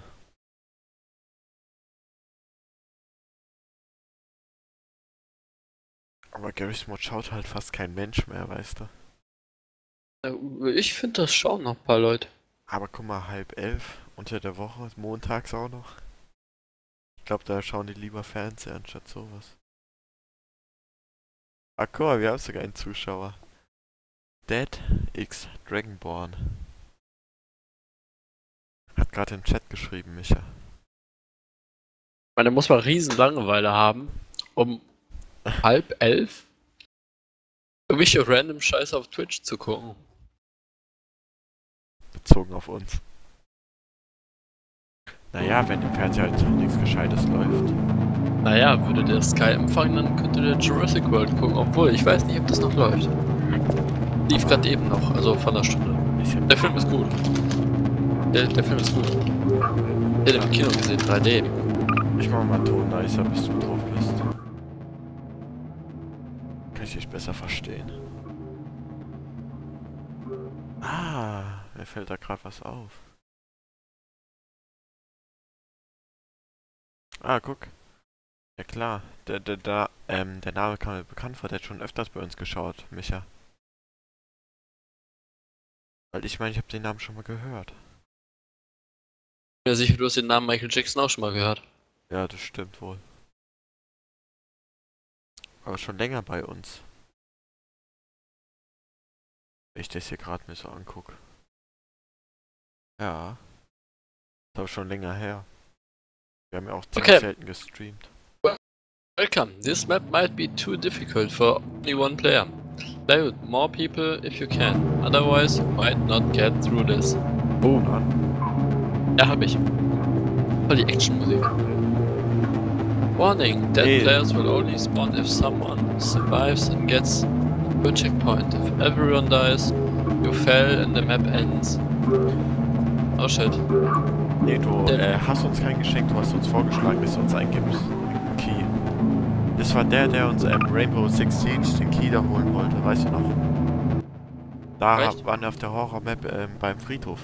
Aber Garry's Mod schaut halt fast kein Mensch mehr, weißt du. Ich finde, das schauen noch ein paar Leute. Aber guck mal, 10:30 unter der Woche, montags auch noch. Ich glaube, da schauen die lieber Fernseher anstatt sowas. Ah, guck mal, wir haben sogar einen Zuschauer. Dead X Dragonborn. Hat gerade im Chat geschrieben, Micha. Man muss mal riesen Langeweile haben, um 10:30 irgendwelche random Scheiße auf Twitch zu gucken. Bezogen auf uns. Naja, wenn im Fernseher halt nichts Gescheites läuft. Naja, würde der Sky empfangen, dann könnte der Jurassic World gucken, obwohl ich weiß nicht, ob das noch läuft. Lief gerade eben noch, also vor einer Stunde. Der Film ist gut. Der Film ist gut. Ich hab den im Kino gesehen, 3D. Ich mach mal Ton nicer, bis du drauf bist. Kann ich dich besser verstehen. Ah, mir fällt da gerade was auf. Ah, guck. Ja klar, der Name kam mir bekannt vor, der hat schon öfters bei uns geschaut, Micha. Weil ich meine, ich habe den Namen schon mal gehört. Ja, sicher, du hast den Namen Michael Jackson auch schon mal gehört. Ja, das stimmt wohl. Aber schon länger bei uns. Wenn ich das hier gerade mir so angucke. Ja. Ist aber schon länger her. Wir haben ja auch ziemlich selten gestreamt. Welcome. This map might be too difficult for only one player. Play with more people if you can. Otherwise, you might not get through this. Oh. Ja, hab ich. Voll die Actionmusik. Warning, dead players will only spawn if someone survives and gets to a checkpoint. If everyone dies, you fail and the map ends. Oh shit. Nee, du hast uns kein Geschenk, du hast uns vorgeschlagen, dass du uns eingibst. Key. Das war der uns Rainbow Six Siege den Key da holen wollte, weißt du noch? Da waren wir auf der Horror-Map beim Friedhof.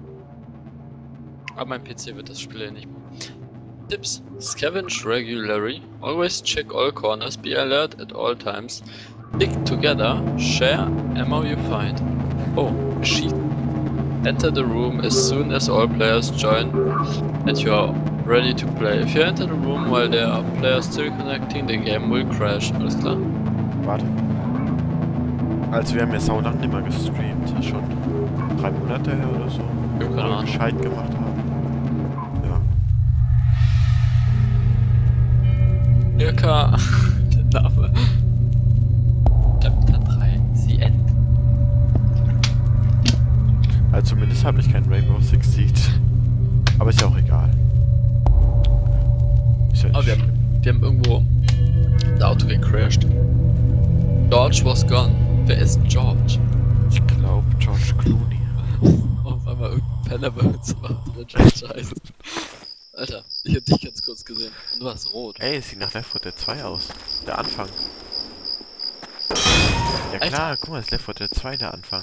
Aber mein PC wird das Spiel ja nicht mehr. Tipps: Scavenge regularly, always check all corners, be alert at all times, stick together, share ammo you find. Oh, sheet. Enter the room as soon as all players join and you are ready to play. If you enter the room while there are players still connecting, the game will crash. Alles klar? Warte. Also wir haben ja sau lang nicht mehr gestreamt. Schon 3 Monate her oder so. Ja, keine Ahnung. Bescheid gemacht haben. Ja. Circa der Name. Chapter 3. The End. Also zumindest habe ich kein Rainbow Six Siege. Aber ist ja auch egal. Ist ja Aber wir haben irgendwo das Auto gecrashed. George was gone. Wer ist George? Ich glaube George Clooney. Auf einmal irgendein Penner bei uns macht, der George heißt. Alter, ich hab dich ganz kurz gesehen. Und du warst rot. Ey, es sieht nach Left 4 Dead 2 aus. Der Anfang. Ja klar, guck mal, es ist Left 4 Dead 2 der Anfang.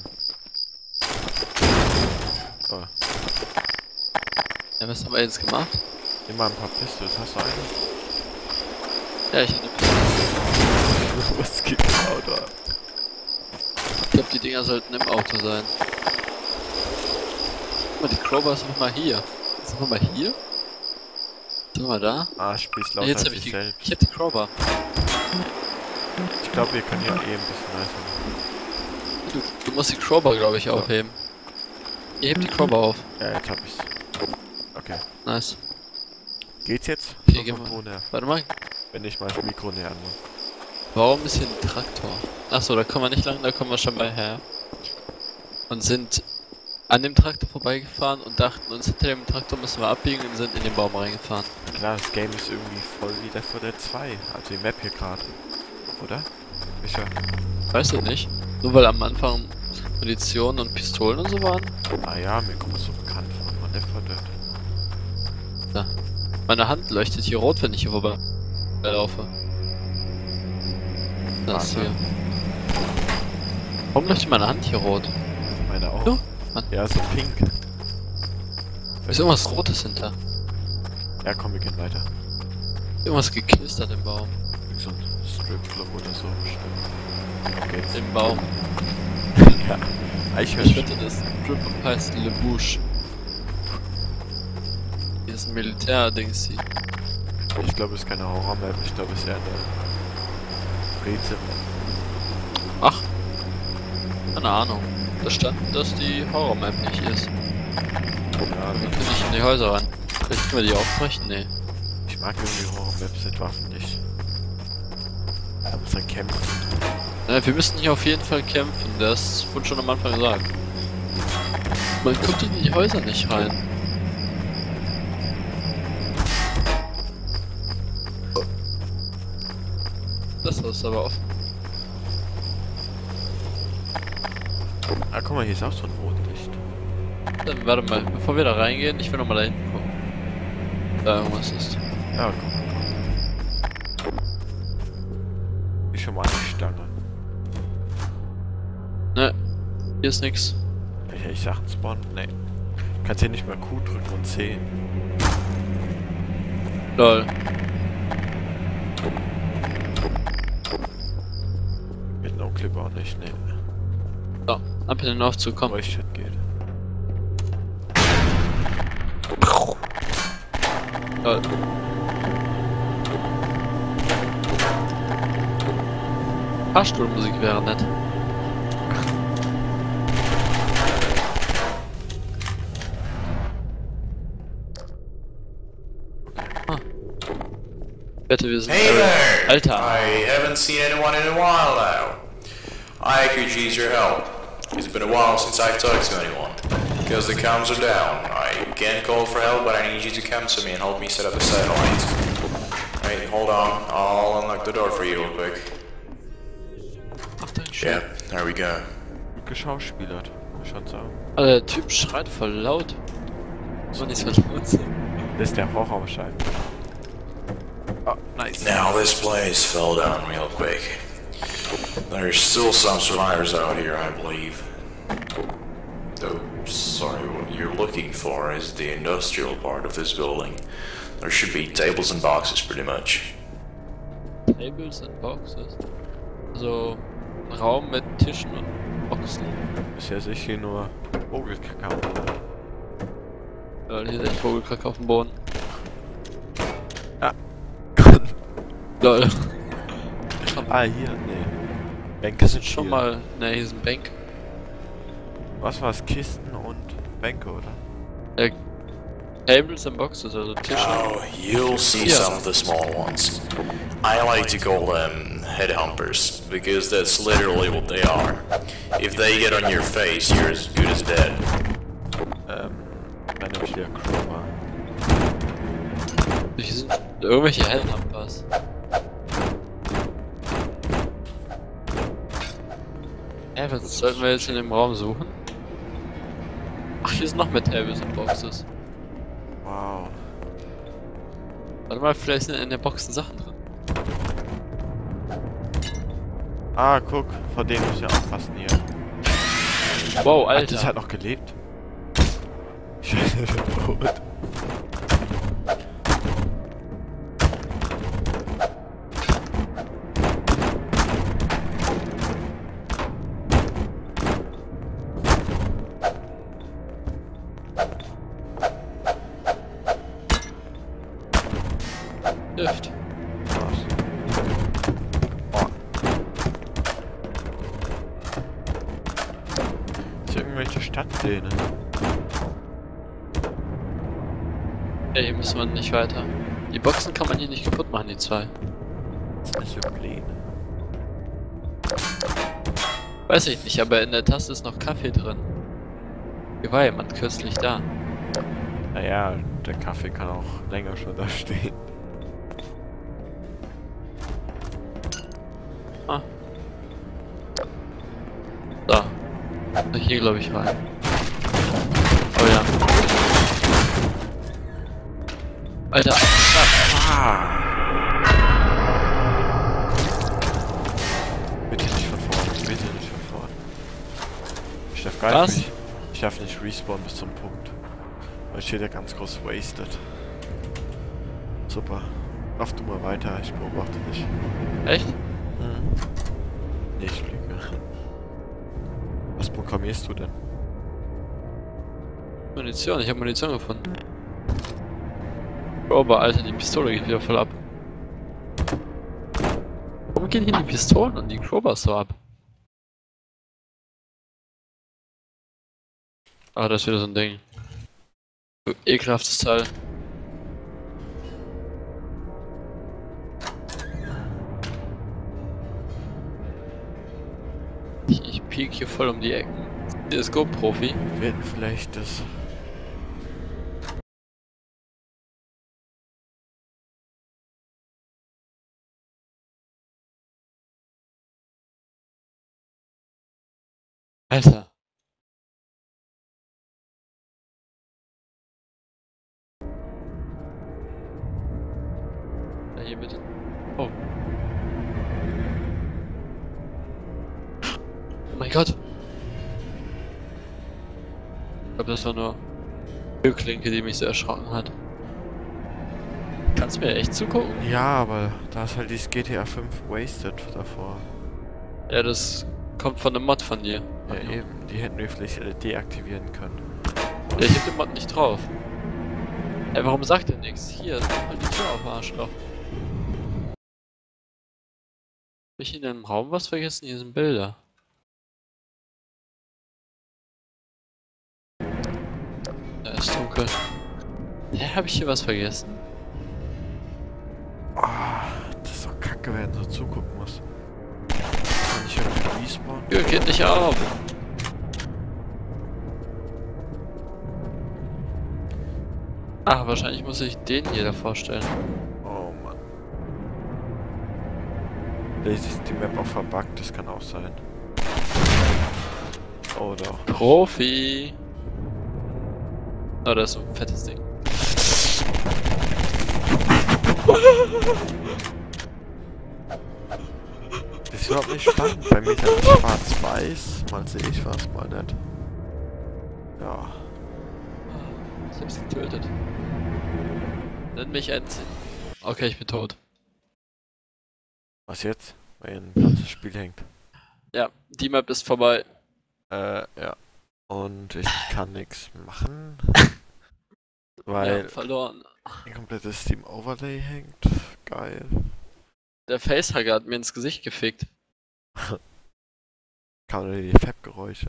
Oh. Ja, was haben wir jetzt gemacht? Nimm mal ein paar Pistols, hast du eine? Ja, ich hab eine Pistole. Was geht im Auto ab? Ich glaube, die Dinger sollten im Auto sein. Guck mal, die Crowbar sind nochmal hier. Sind wir mal hier? Sind wir mal da? Ah, spielst lauter Jetzt als hab ich dich die. selbst. Ich hab die Crowbar. Ich glaube, wir können hier ein bisschen nicer machen. Du musst die Crowbar, glaube ich, aufheben. Ihr hebt die Crowbar auf. Ja, jetzt hab ich's. Okay. Nice. Geht's jetzt? Okay, So geh vom mal. Ton her. Warte mal. Wenn ich mal das Mikro näher an muss. Warum ist hier ein Traktor? Achso, da kommen wir nicht lang, da kommen wir schon mal her. Und sind an dem Traktor vorbeigefahren und dachten uns, hinter dem Traktor müssen wir abbiegen und sind in den Baum reingefahren. Klar, das Game ist irgendwie voll wie Left 4 Dead 2. Also die Map hier gerade. Oder? Micha? Weißt du nicht? Nur weil am Anfang Munition und Pistolen und so waren? Ah ja, mir kommt das so bekannt vor von Left 4 Dead. Da. Meine Hand leuchtet hier rot, wenn ich hier vorbei laufe. Das Warte. hier. Warum leuchtet meine Hand hier rot? Meine auch. Ja, Mann. Ja, so pink. Ist irgendwas Rotes hinter? Ja, komm, wir gehen weiter. Irgendwas geknistert im Baum. So Stripclub oder so bestimmt. Okay. Im Baum. Ja. Ich wette, das Stripclub heißt Le Bouche. Hier ist ein Militär-Dings. Ich glaube, es ist keine Horror-Map, ich glaube, es ist eher eine Rätsel-Map. Ach. Keine Ahnung. Da stand, dass die Horror-Map nicht ist. Ja, Wie kann ich in die Häuser ran? Vielleicht können wir die aufbrechen? Nee. ich mag irgendwie Horror-Maps mit Waffen nicht. Da muss man kämpfen. Na, wir müssen hier auf jeden Fall kämpfen, das wurde schon am Anfang gesagt. Man kommt in die Häuser nicht rein. Das Haus ist aber offen. Ah, guck mal, hier ist auch so ein Rotlicht. Dann warte mal, bevor wir da reingehen, ich will noch mal da hinten gucken. Da irgendwas ist. Ja, guck mal. Ist schon mal eine Stange. Ne, hier ist nix. Ja, ich sag Spawn. Nee. Kannst hier nicht mal Q drücken und C. Lol. Mit No Clip auch nicht, nee. So, ab in den Aufzug, komm. Wo ich shit geht. Lol. Fahrstuhlmusik wäre nett. Ich wette, wir sind... Hey there! Alter! I haven't seen anyone in a while now. I could use your help. It's been a while since I've talked to anyone. Because the comms are down. I can't call for help, but I need you to come to me and help me set up the satellite. Wait, hold on. I'll unlock the door for you real quick. Ach, dein Yeah, Shit. there we go. Gut geschauspielert, muss ich schon sagen. Alter, der Typ schreit voll laut. Muss man nicht so laut sein. Das ist der Horrorschein. Oh, nice. Now this place fell down real quick. There's still some survivors out here, I believe. Though, sorry, what you're looking for is the industrial part of this building. There should be tables and boxes, pretty much. Tables and Boxes. Also, ein Raum mit Tischen und Boxen. Bisher sehe ich hier nur Vogelkacke. Lol, hier ist ein Vogelkack auf dem Boden. Ah. Lol. Ah, hier, nee. Bänke sind Schon hier. mal, ne, hier ist ein Bank. Was war's? Kisten und Bänke, oder? Tables and Boxes, also Tische. Oh, you'll see Yeah. some of the small ones. I like to call them headhumpers, because that's literally what they are. If they get on your face, you're as good as dead. Dann nehme ich wieder Chroma. Hier sind irgendwelche Hellnumbers. Was sollten wir jetzt in dem Raum suchen? Ach, hier ist noch mehr Tables und Boxes. Wow. Warte mal, vielleicht sind in den Boxen Sachen drin. Ah, guck, vor dem muss ich ja aufpassen hier. Wow, Alter. Das Alter. hat noch gelebt. Scheiße, ich bin tot. Lift. Was? Oh. Ist irgendwelche Stadtpläne? Ja, hier müssen wir nicht weiter. Die Boxen kann man hier nicht kaputt machen, die zwei. Was für Pläne? Weiß ich nicht, aber in der Tasse ist noch Kaffee drin. Hier war jemand kürzlich da. Naja, der Kaffee kann auch länger schon da stehen. Ah. Da. Hier glaube ich rein. Oh ja. Alter. Bitte nicht von vorne, bitte nicht von vorne. Ich darf gar Was? nicht. Ich darf nicht respawnen bis zum Punkt. Weil steht ja ganz groß wasted. Super. Lauf du mal weiter, ich beobachte dich. Echt? Mhm. Nee, ich fliege. Was programmierst du denn? Munition, ich habe Munition gefunden. Oh, aber Alter, die Pistole geht wieder voll ab. Warum gehen hier die Pistolen und die Crowbars so ab? Ah, das ist wieder so ein Ding. So ekelhaftes Teil. Ich piek hier voll um die Ecken. CSGO-Profi. Wir werden vielleicht das... Alter. Ja, hier bitte. Oh. Oh mein Gott. Ich glaube, das war nur Türklinke, die mich so erschrocken hat. Kannst du mir echt zugucken? Ja, aber da ist halt dieses GTA 5 Wasted davor. Ja, das kommt von einem Mod von dir. Ja, eben. Die hätten wir vielleicht alle deaktivieren können. Ja, ich hab den Mod nicht drauf. Ey, warum sagt er nichts? Hier, mach mal die Tür auf, Arschloch. Hab ich in einem Raum was vergessen? Hier sind Bilder. Da ist dunkel. Hä, hab ich hier was vergessen? Ah, das ist doch kacke, wenn man so zugucken muss. Kann ich irgendwie respawnen? Tür geht nicht auf. Ah, wahrscheinlich muss ich den hier davor stellen. Oh Mann. Vielleicht ist die Map auch verbuggt, das kann auch sein. Oh doch. Profi. Oh, da ist so ein fettes Ding. Das ist überhaupt nicht spannend. Bei mir ist ja schwarz-weiß. Mal sehe ich was, mal nicht. Ja. Ich hab's getötet. Nenn mich Endzin. Okay, ich bin tot. Was jetzt? Weil ein ganzes Spiel hängt. Ja, die Map ist vorbei. Ja. Und ich kann nichts machen. Ja, Weil verloren. ein komplettes Steam Overlay hängt. Geil. Der Facehugger hat mir ins Gesicht gefickt. Kann man die Fab-Geräusche.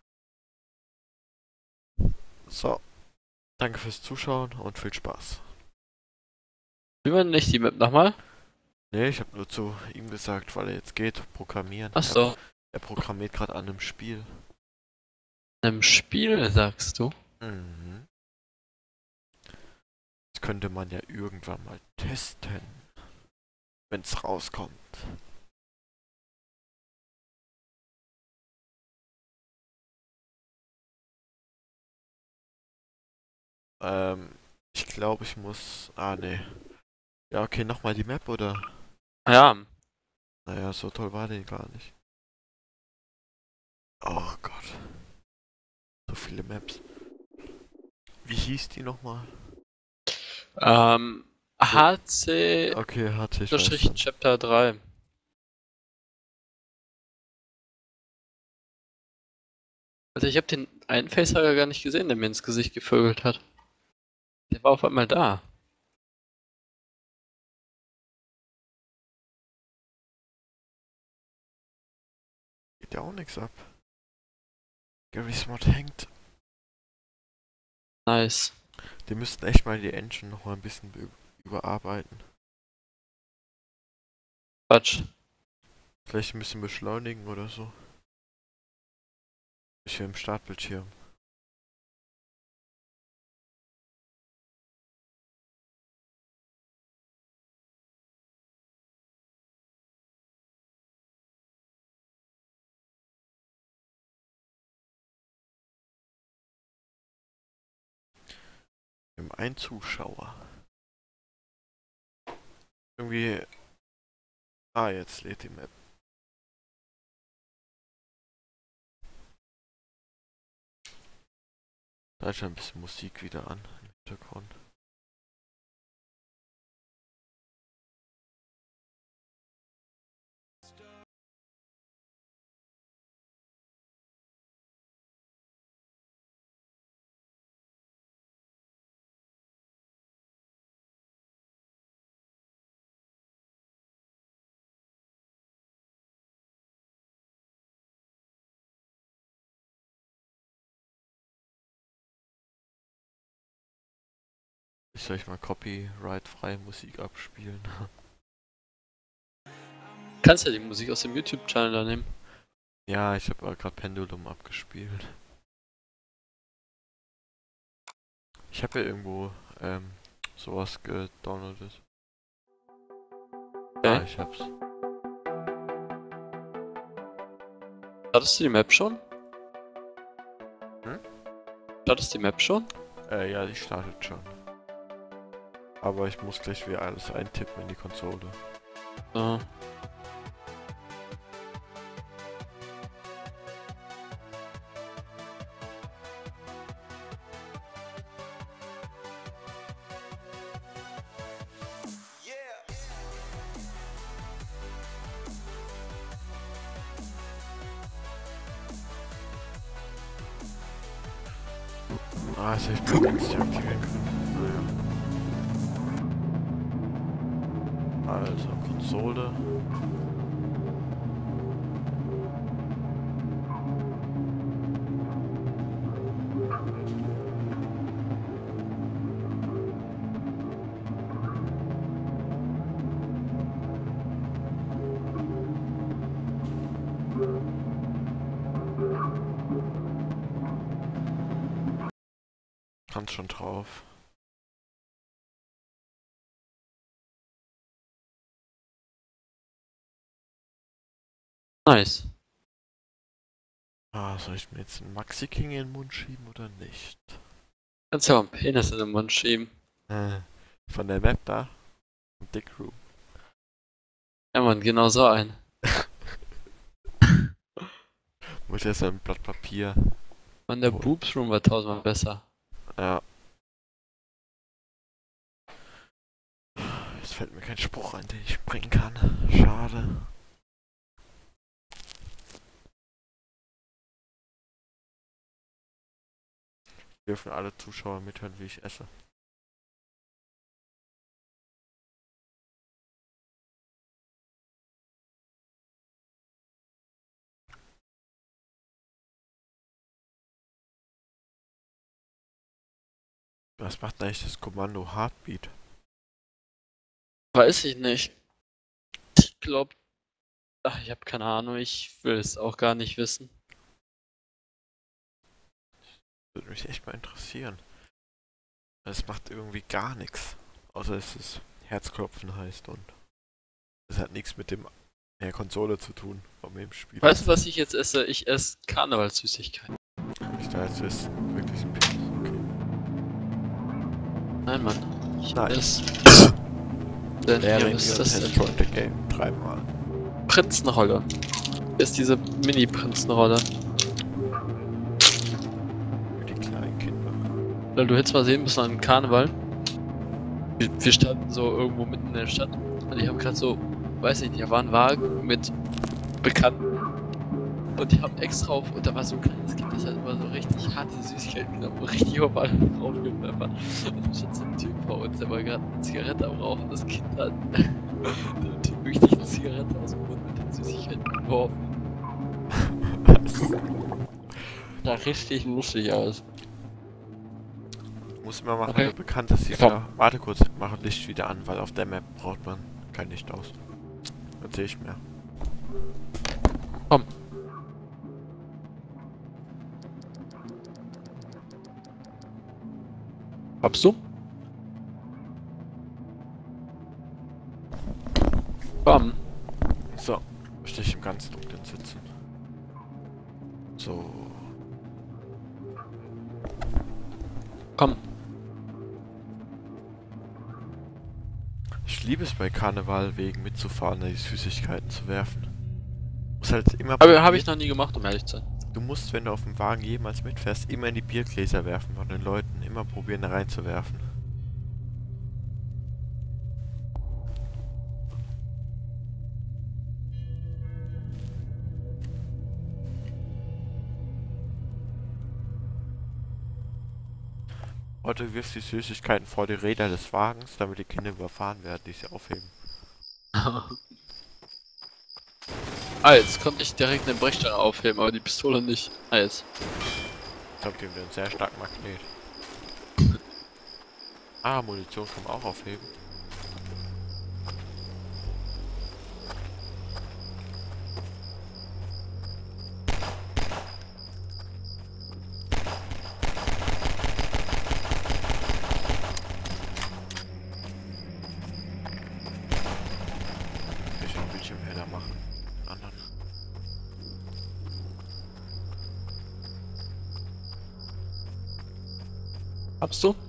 So. Danke fürs Zuschauen und viel Spaß. Will man nicht die Map nochmal? Nee, ich habe nur zu ihm gesagt, weil er jetzt geht, programmieren. Ach so. Er programmiert gerade an einem Spiel. Im Spiel, sagst du? Mhm. Das könnte man ja irgendwann mal testen. Wenn's rauskommt. Ich glaube, ich muss... Ah, nee. Ja, okay, nochmal die Map, oder? Ja. Naja, so toll war die gar nicht. Oh Gott. So viele Maps. Wie hieß die nochmal? HC Okay, hatte ich unterstrich Chapter 3. Also ich habe den einen Facehugger gar nicht gesehen, der mir ins Gesicht gevögelt hat. Der war auf einmal da. Geht ja auch nichts ab. Gary's Mod hängt. Nice. Die müssten echt mal die Engine noch mal ein bisschen überarbeiten. Quatsch. Vielleicht ein bisschen beschleunigen oder so. Ich will im Startbildschirm. Im ein Zuschauer. Irgendwie... Ah, jetzt lädt die Map. Da ist schon ein bisschen Musik wieder an im Hintergrund. Soll ich mal copyright-freie Musik abspielen? Kannst ja die Musik aus dem YouTube-Channel da nehmen. Ja, ich habe gerade Pendulum abgespielt. Ich habe ja irgendwo sowas gedownloadet. Okay. Ah, ich hab's. Hattest du die Map schon? Hm? Hattest du die Map schon? Ja, die startet schon. Aber ich muss gleich wieder alles eintippen in die Konsole. So. Ah, jetzt hätte ich Plugins deaktivieren können. Naja. Also, Konsole. Kannst schon drauf. Nice. Ah, soll ich mir jetzt einen Maxi King in den Mund schieben oder nicht? Kannst ja auch einen Penis in den Mund schieben. Von der Map da? Dick Room. Ja man, genau so ein. Muss jetzt ein Blatt Papier. Man, der Oh. Boobs Room war 1000-mal besser. Ja. Jetzt fällt mir kein Spruch ein, den ich bringen kann. Schade. Dürfen alle Zuschauer mithören, wie ich esse. Was macht eigentlich das Kommando Heartbeat? Weiß ich nicht. Ich glaub... Ach, ich habe keine Ahnung, ich will es auch gar nicht wissen. Würde mich echt mal interessieren. Es macht irgendwie gar nichts. Außer dass es Herzklopfen heißt und es hat nichts mit der Konsole zu tun, von dem Spiel. Weißt du, was ich jetzt esse? Ich esse Karnevalssüßigkeiten. Ich dachte, es ist wirklich ein Penis. Okay. Nein, Mann. Ich Nein. esse... Denn Wer hier ist das denn? Destroy the Game? Dreimal. Prinzenrolle. Hier ist diese Mini-Prinzenrolle. Für die kleinen Kinder. Weil du hättest mal sehen müssen an Karneval. Wir standen so irgendwo mitten in der Stadt und ich habe gerade so, weiß ich nicht, da war ein Wagen mit Bekannten und die haben extra auf, und da war so ein kleines Kind, das hat immer so richtig harte Süßigkeiten genommen und richtig auf alle draufgepfeffert. Und da stand so ein Typ vor uns, der war gerade eine Zigarette am Rauchen, das Kind hat dem Typ wirklich eine Zigarette aus dem Mund mit den Süßigkeiten geworfen. Sah richtig lustig aus. Muss immer machen, Okay. wenn bekannt ist, Komm. wieder. Warte kurz, mach Licht wieder an, weil auf der Map braucht man kein Licht aus. Dann sehe ich mehr. Komm. Habst du? Komm. So, möchte ich im ganz Dunklen sitzen. So. Komm. Ich liebe es bei Karneval wegen mitzufahren, die Süßigkeiten zu werfen. Muss halt immer Aber habe probieren. ich noch nie gemacht, um ehrlich zu sein. Du musst, wenn du auf dem Wagen jemals mitfährst, immer in die Biergläser werfen von den Leuten. Immer probieren, da reinzuwerfen. Heute wirfst du die Süßigkeiten vor die Räder des Wagens, damit die Kinder überfahren werden, die sie aufheben. Ah, jetzt konnte ich direkt den Brechstange aufheben, aber die Pistole nicht. Ah, jetzt. Ich glaube, die haben einen sehr starken Magnet. Ah, Munition kann man auch aufheben. Ich will den Bildschirm heller machen. Anderen. Habst du?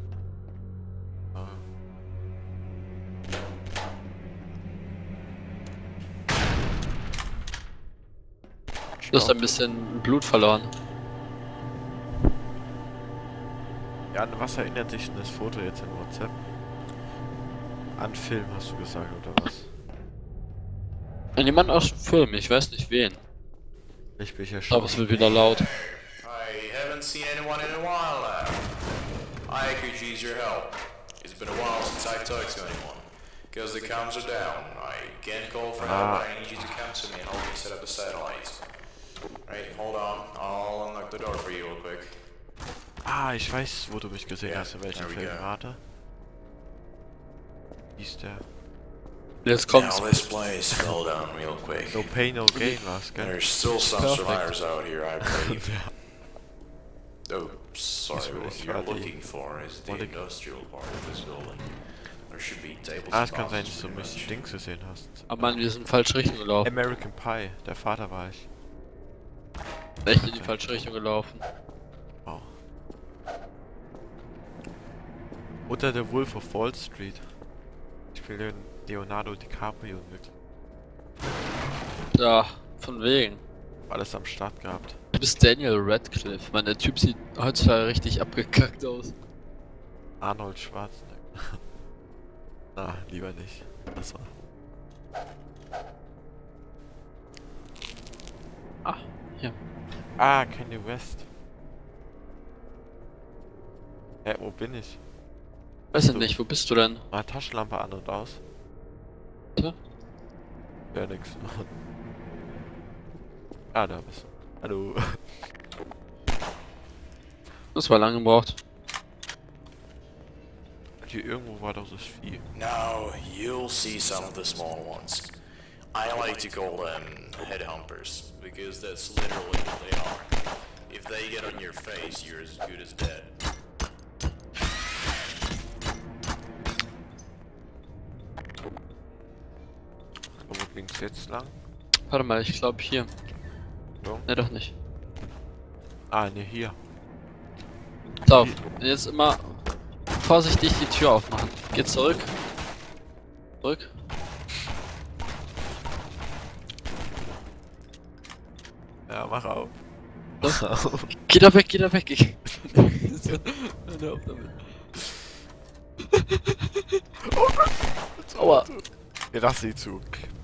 Du hast ein bisschen Blut verloren. Ja, an was erinnert dich denn das Foto jetzt in WhatsApp? An Film hast du gesagt, oder was? An jemand aus dem Film, ich weiß nicht wen. Ich bin ja Aber schon. es wird wieder laut. I haven't seen anyone in a while now. I could use your help. It's been a while since I've talked to anyone. Because the comms are down. I can't call for help, but I need you to come to me and help me set up the satellite. Right, hold on. I'll unlock the door for you real quick. Ah, ich weiß, wo du mich gesehen Ja, hast, in welchem there we Film. go. Warte. Wie ist der? Jetzt kommt's. Now this place fell down real quick. No Pain, No Gain war's, gell? There's still some Perfect. survivors out here, I believe. Ja. Oh, sorry, This what was you're funny. looking for is the What a- industrial part of this building. There should be tables Ah, and es kann sein, boxes dass du pretty mich much. Dings gesehen hast. Oh Mann, wir sind in die falsche Richtung gelaufen. American Pie, der Vater war ich. Echt in die falsche Richtung gelaufen. Wow. Oder der Wolf of Wall Street. Ich spiele Leonardo DiCaprio mit. Ja, von wegen. Alles am Start gehabt. Du bist Daniel Radcliffe. Mann, der Typ sieht heutzutage richtig abgekackt aus. Arnold Schwarzenegger. Na, lieber nicht. Das war. Ah, hier. Ah, Kanye West. Hä, wo bin ich? Weiß ich nicht, wo bist du denn? Ah, Taschenlampe an und aus. Tja. Ja, nix. Ah, da bist du. Hallo. Das war lange gebraucht. Hier irgendwo war doch das Vieh. Now you'll see some of the small ones. I like to call them headhunters because that's literally what they are. If they get on your face, you're as good as dead. Wo ging's jetzt lang? Warte mal, ich glaube hier. So. Ne, doch nicht. Ah, ne, hier. So, und jetzt immer vorsichtig die Tür aufmachen. Geh zurück. Zurück. Ja, mach auf. Was? Mach auf. Geh da weg, geh da weg. Hör auf damit. Aua. Ja, das sieht zu.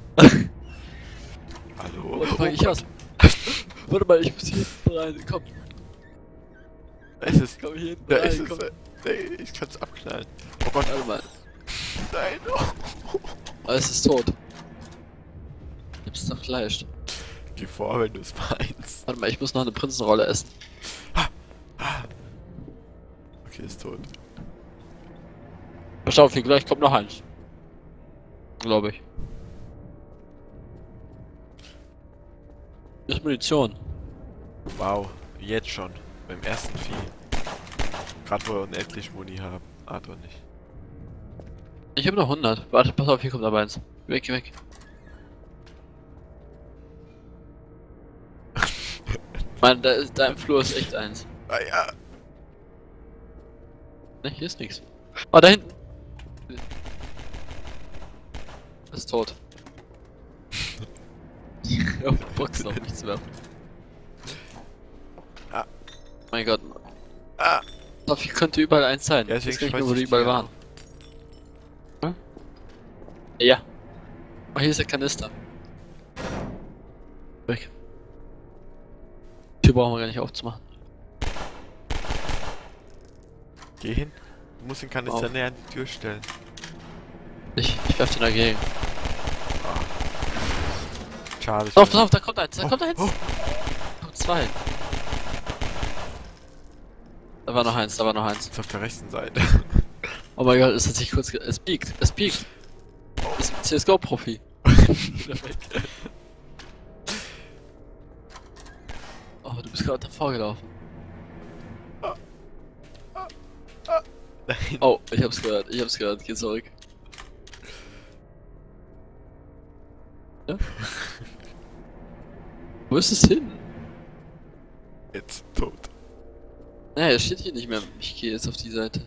Hallo? Warte, fang ich aus. Warte mal, ich muss hier hinten rein. Komm, Da ist es. komm hier hinten Da rein. ist es. Komm. Nee, ich kann's abknallen. Oh Gott, Warte mal. nein. Alles ist tot. Gibt's noch Fleisch? Geh vor, wenn du es meinst. Warte mal, ich muss noch eine Prinzenrolle essen. Okay, ist tot. Pass auf, hier gleich kommt noch eins. Glaube ich. Ist Munition. Wow, jetzt schon. Beim ersten Vieh. Gerade wo wir unendlich Muni haben. Ah, doch nicht. Ich habe noch 100. Warte, pass auf, hier kommt aber eins. Weg, geh weg. Mann, da im Flur ist echt eins. Ah ja. Ne, hier ist nichts. Oh, da hinten. Ist tot. Auf die Box noch nichts werfen. Ah. Mein Gott. Ah. Doch, hier könnte überall eins sein. Ja, Ich weiß deswegen gar nicht mehr, wo die schmeiß ich überall die waren. Hm? Ja. Oh, hier ist der Kanister. Weg. Tür brauchen wir gar nicht aufzumachen. Geh hin. Du musst den Kanister Auf. näher an die Tür stellen. Ich werf den dagegen. Schade. Pass auf, da kommt eins, da kommt eins. Oh. Da kommt zwei. Da war noch eins, da war noch eins. Ist auf der rechten Seite. Oh mein Gott, es hat sich kurz es piekt, es piekt. Das ist ein CSGO-Profi. Oh, du bist gerade davor gelaufen. Nein. Oh, ich hab's gehört, geh zurück. Ja? Wo ist es hin? Jetzt tot. Naja, es steht hier nicht mehr. Ich gehe jetzt auf die Seite.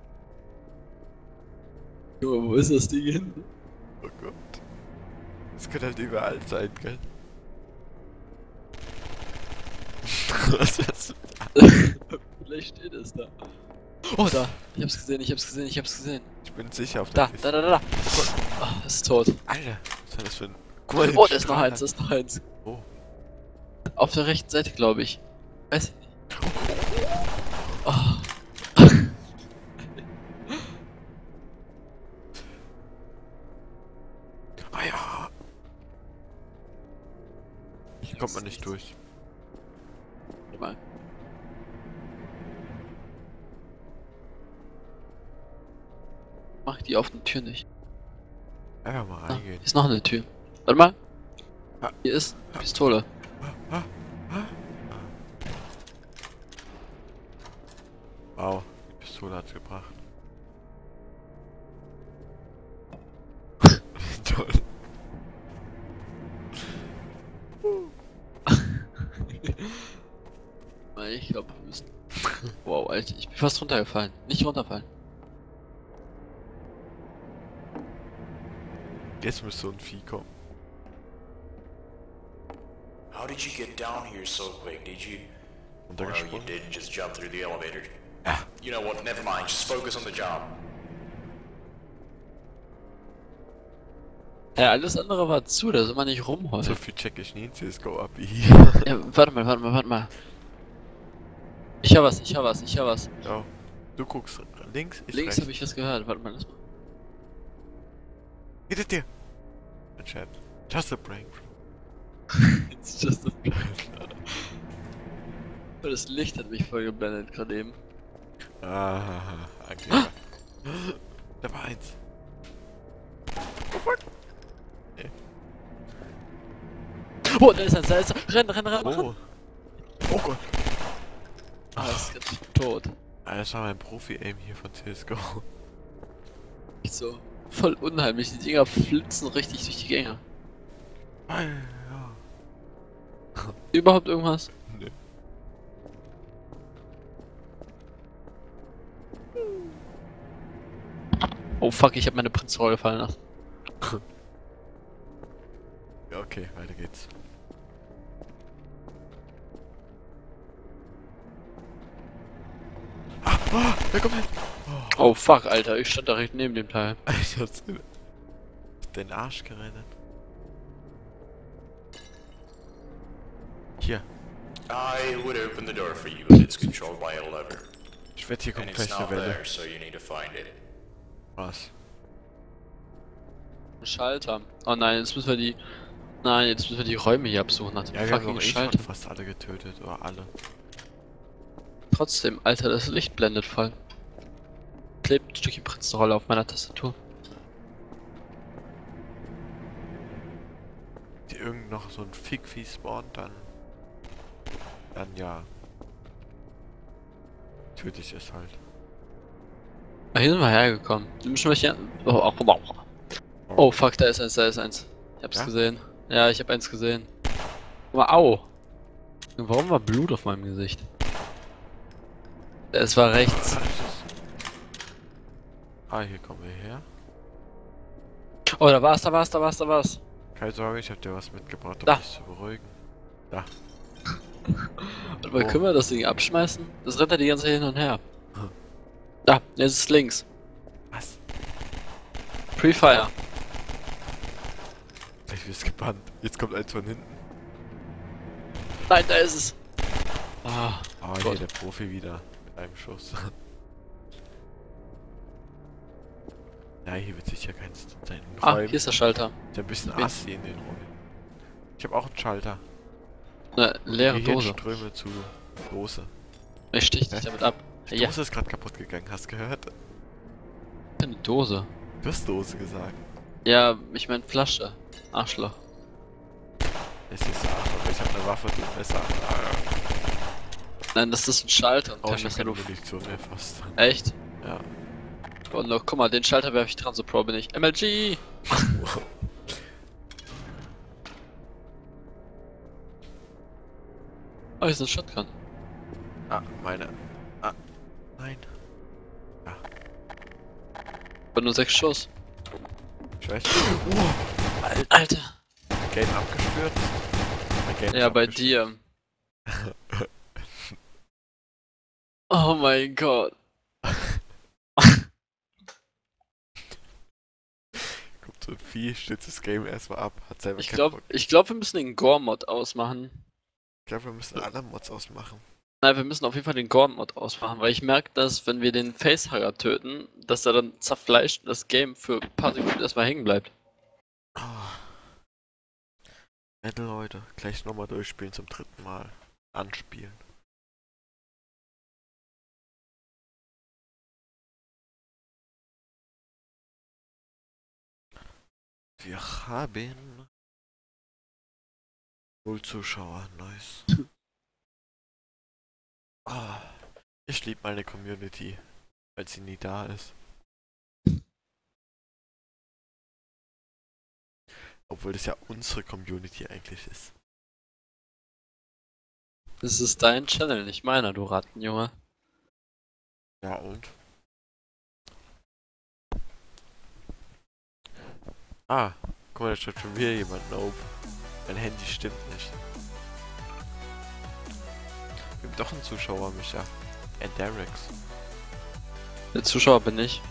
Junge, wo ist das Ding hin? Oh Gott. Das könnte halt überall sein, gell? Was ist das? Vielleicht steht es da. Oh, da. Ich hab's gesehen. Ich bin sicher auf Da, der Kiste. da. Oh, es ist tot. Alter, was ist das für ein... Guck mal, den Oh, da ist noch Strahl. eins, Oh. Auf der rechten Seite, glaube ich. Weiß ich nicht. Oh. Ah ja. Hier kommt man nicht durch. Mal. Mach die offene Tür nicht. Einfach mal Ah, reingehen. hier ist noch eine Tür. Warte mal. Ah. Hier ist eine Pistole. Wow, die Pistole hat's gebracht. Toll. Ich glaube, wir müssen. Wow, Alter, ich bin fast runtergefallen. Nicht runterfallen. Jetzt müsste so ein Vieh kommen. How did you get down here so quick? Did you? Or no, you Runtergesprungen. didn't just jump through the elevator. You know what? Never mind. Just focus on the job. Ja, alles andere war zu, da soll man nicht rumheulen. So viel check ich nie in CSGO ab wie hier. Ja, warte mal. Ich hör was. Ja. Du guckst links, ich Links rechts. habe ich was gehört. Warte mal, lass mal. Hinter dir! Ein Chat. Just a prank. It's just a prank. Das Licht hat mich voll geblendet gerade eben. Ah, okay. Da war eins. Oh fuck! Oh, da ist er. Renn. Oh! Oh Gott! Ah, ist ganz tot. Ah, das war mein Profi-Aim hier von CSGO. Nicht so. Voll unheimlich. Die Dinger flitzen richtig durch die Gänge. Ja. Überhaupt irgendwas? Nö. Oh fuck, ich habe meine Prinzrolle fallen lassen. Ja, okay, weiter geht's. Wer kommt hin? Oh fuck, Alter, ich stand direkt neben dem Teil. Ich hab's den Arsch gerettet. Hier. I would open the door for you, but it's controlled by a lever. Ich wette, hier And kommt it's gleich eine not Welle. there, so you need to find it. Was? Ein Schalter. Oh nein, jetzt müssen wir die. Nein, jetzt müssen wir die Räume hier absuchen nach dem Ja, wir haben fucking doch eh Schalter. schon fast alle getötet. Oder alle. Trotzdem, Alter, das Licht blendet voll. Klebt ein Stückchen Prinzenrolle auf meiner Tastatur. Die irgend noch so ein Fickvieh spawnt, dann ja. Töte ich es halt. Ah, hier sind wir hergekommen. Die müssen wir hier. Oh fuck, da ist eins. Ich hab's Ja? gesehen. Ja, ich hab eins gesehen. Aber au! Warum war Blut auf meinem Gesicht? Es war rechts. Ah, hier kommen wir her. Oh, da war's. Keine Sorge, ich hab dir was mitgebracht, um Da. dich zu beruhigen. Da. Warte mal, Oh. können wir das Ding abschmeißen? Das rennt ja die ganze Zeit hin und her. Hm. Da, jetzt ist es links. Was? Pre-Fire. Ich bin gebannt. Jetzt kommt eins von hinten. Nein, da ist es. Ah, Oh, Gott. hier der Profi wieder. Mit einem Schuss. Ja, hier wird sicher keins sein. Ah, hier ist der Schalter. Ist ja ein bisschen Bin- assi in den Räumen. Ich habe auch einen Schalter. Eine leere Hier gehen Dose. Ströme zu Dose. Ich stich dich damit ab. Die Ja. Dose ist gerade kaputt gegangen, hast gehört? Dose. Du hast Dose gesagt. Ja, ich mein Flasche. Arschloch. Es ist aber ich habe eine Waffe, du Messer. Nein, das ist ein Schalter und Oh, kein ich hab Messer. keine Munition mehr fast. Echt? Ja. Oh no, guck mal, den Schalter werfe ich dran, so Pro bin ich. MLG! Oh, hier ist ein Shotgun. Ah, meine. Ah, nein. Aber nur 6 Schuss. Ich weiß Alter! Game abgestürzt. Mein Game Ja, ist bei abgestürzt. dir. Oh mein Gott. Kommt so ein Vieh, stürzt das Game erstmal ab. Hat selber Ich keinen Bock. glaub, wir müssen den Gore-Mod ausmachen. Ich glaube, wir müssen alle Mods ausmachen. Nein, wir müssen auf jeden Fall den Gore-Mod ausmachen, weil ich merke, dass wenn wir den Facehugger töten, dass er dann zerfleischt und das Game für ein paar Sekunden erstmal hängen bleibt. Oh. Nette Leute, gleich nochmal durchspielen zum 3. Mal. Anspielen. Wir haben 0 Zuschauer, nice. Ah, ich liebe meine Community, weil sie nie da ist. Obwohl das ja unsere Community eigentlich ist. Das ist dein Channel, nicht meiner, du Rattenjunge. Ja und? Ah, guck mal, da steht schon wieder jemand. Nope. Mein Handy stimmt nicht. Wir haben doch einen Zuschauer, Micha. Enderex. Der Zuschauer bin ich.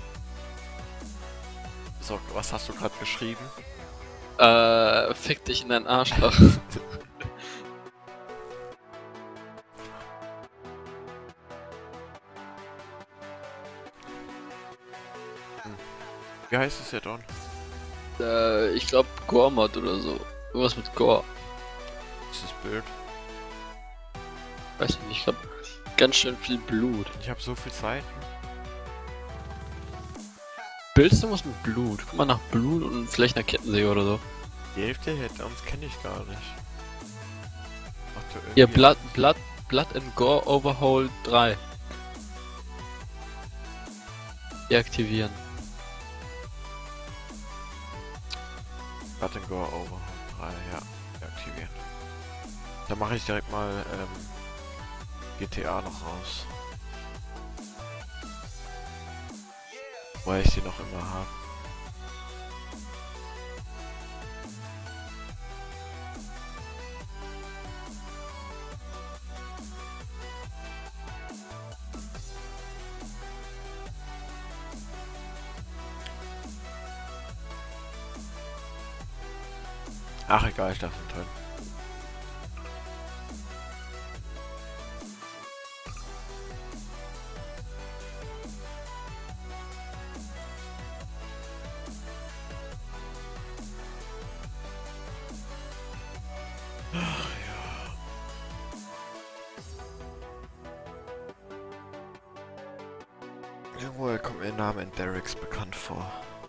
So, was hast du gerade geschrieben? Fick dich in dein Arschloch. Wie heißt es ja dann? Ich glaube Gore-Mod oder so. Irgendwas mit Gore. Ist das Bild? Weiß ich nicht, ich glaube ganz schön viel Blut. Ich habe so viel Seiten. Bild ist irgendwas mit Blut. Guck mal nach Blut und vielleicht einer Kettensäge oder so. Die Hälfte der Headlines kenne ich gar nicht. Macht ja Hier, irgendwie- Blood and Gore Overhaul 3. Deaktivieren. Blood and Gore Over 3, ja, deaktivieren. Dann mache ich direkt mal GTA noch raus. Weil ich sie noch immer habe. Ach egal, ich lasse ihn drin. Ach ja. Irgendwo kommt mir der Name Enderex bekannt vor.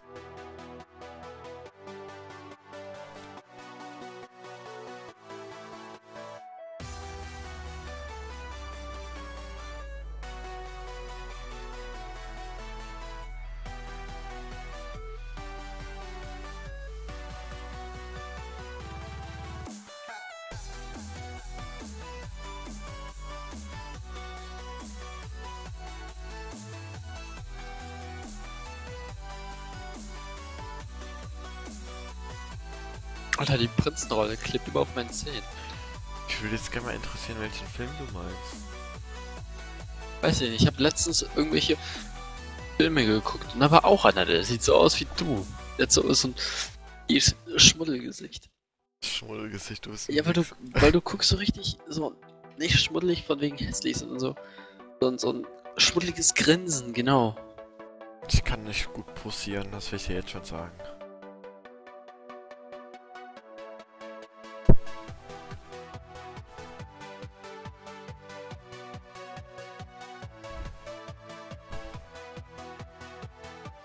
Alter, die Prinzenrolle klebt über auf meinen Zähnen. Ich würde jetzt gerne mal interessieren, welchen Film du meinst. Weiß ich nicht, ich habe letztens irgendwelche Filme geguckt und da war auch einer, der sieht so aus wie du. Der hat so ein Schmuddelgesicht. Schmuddelgesicht, du bist. Ja, weil du guckst so richtig so, nicht schmuddelig von wegen hässlich, sondern so ein schmuddeliges Grinsen, genau. Ich kann nicht gut posieren, das will ich dir jetzt schon sagen.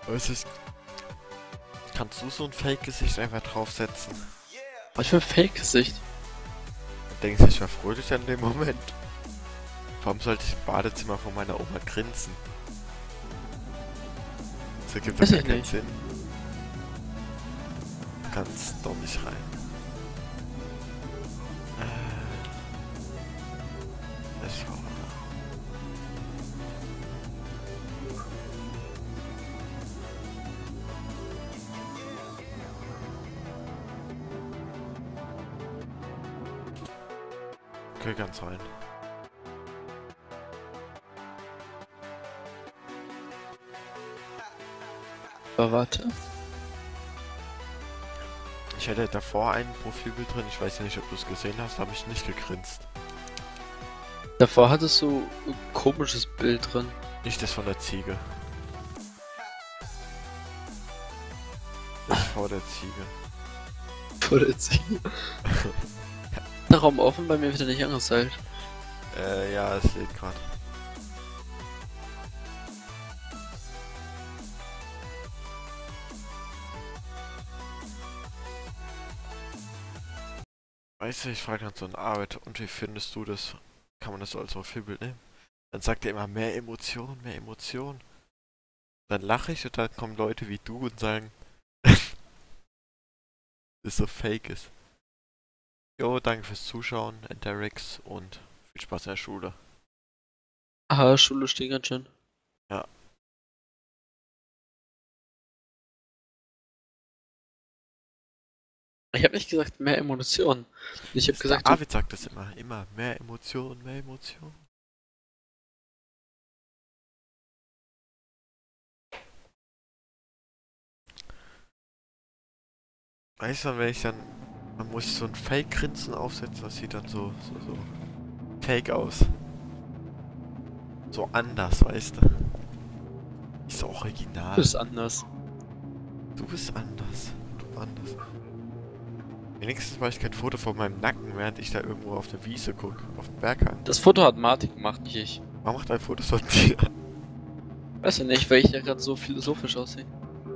Was ist... Kannst du so ein Fake-Gesicht einfach draufsetzen? Was für ein Fake-Gesicht? Denkst du, ich war fröhlich an dem Moment? Warum sollte ich im Badezimmer von meiner Oma grinsen? Das ergibt doch Weiß gar ich keinen nicht. Sinn. Du kannst doch nicht rein. Ich schau mal. Okay, ganz rein. Aber warte. Ich hatte davor ein Profilbild drin, ich weiß ja nicht, ob du es gesehen hast, habe ich nicht gegrinst. Davor hattest du ein komisches Bild drin. Nicht das von der Ziege. Das vor der Ziege. Vor der Ziege. Der Raum offen, bei mir wird er nicht angezeigt. Ja, es lädt gerade. Weißt du, ich frage dann so eine Arbeit, und wie findest du das? Kann man das so als Profilbild nehmen? Dann sagt er immer mehr Emotionen, mehr Emotionen. Dann lache ich und dann kommen Leute wie du und sagen, das so fake ist. Jo, danke fürs Zuschauen, Enterix, und viel Spaß in der Schule. Aha, Schule steht ganz schön. Ja. Ich habe nicht gesagt mehr Emotionen. Ich habe gesagt, David sagt das immer mehr Emotionen, mehr Emotionen. Weißt du, wenn ich dann muss ich so ein Fake-Grinsen aufsetzen, das sieht dann so fake aus. So anders, weißt du. Ist so original. du bist anders. Du bist anders. Du anders. Wenigstens mache ich kein Foto von meinem Nacken, während ich da irgendwo auf der Wiese gucke, auf dem Berghang. Das Foto hat Martin gemacht, nicht ich. Warum macht ein Foto von dir? Weiß ja nicht, weil ich ja gerade so philosophisch aussehe.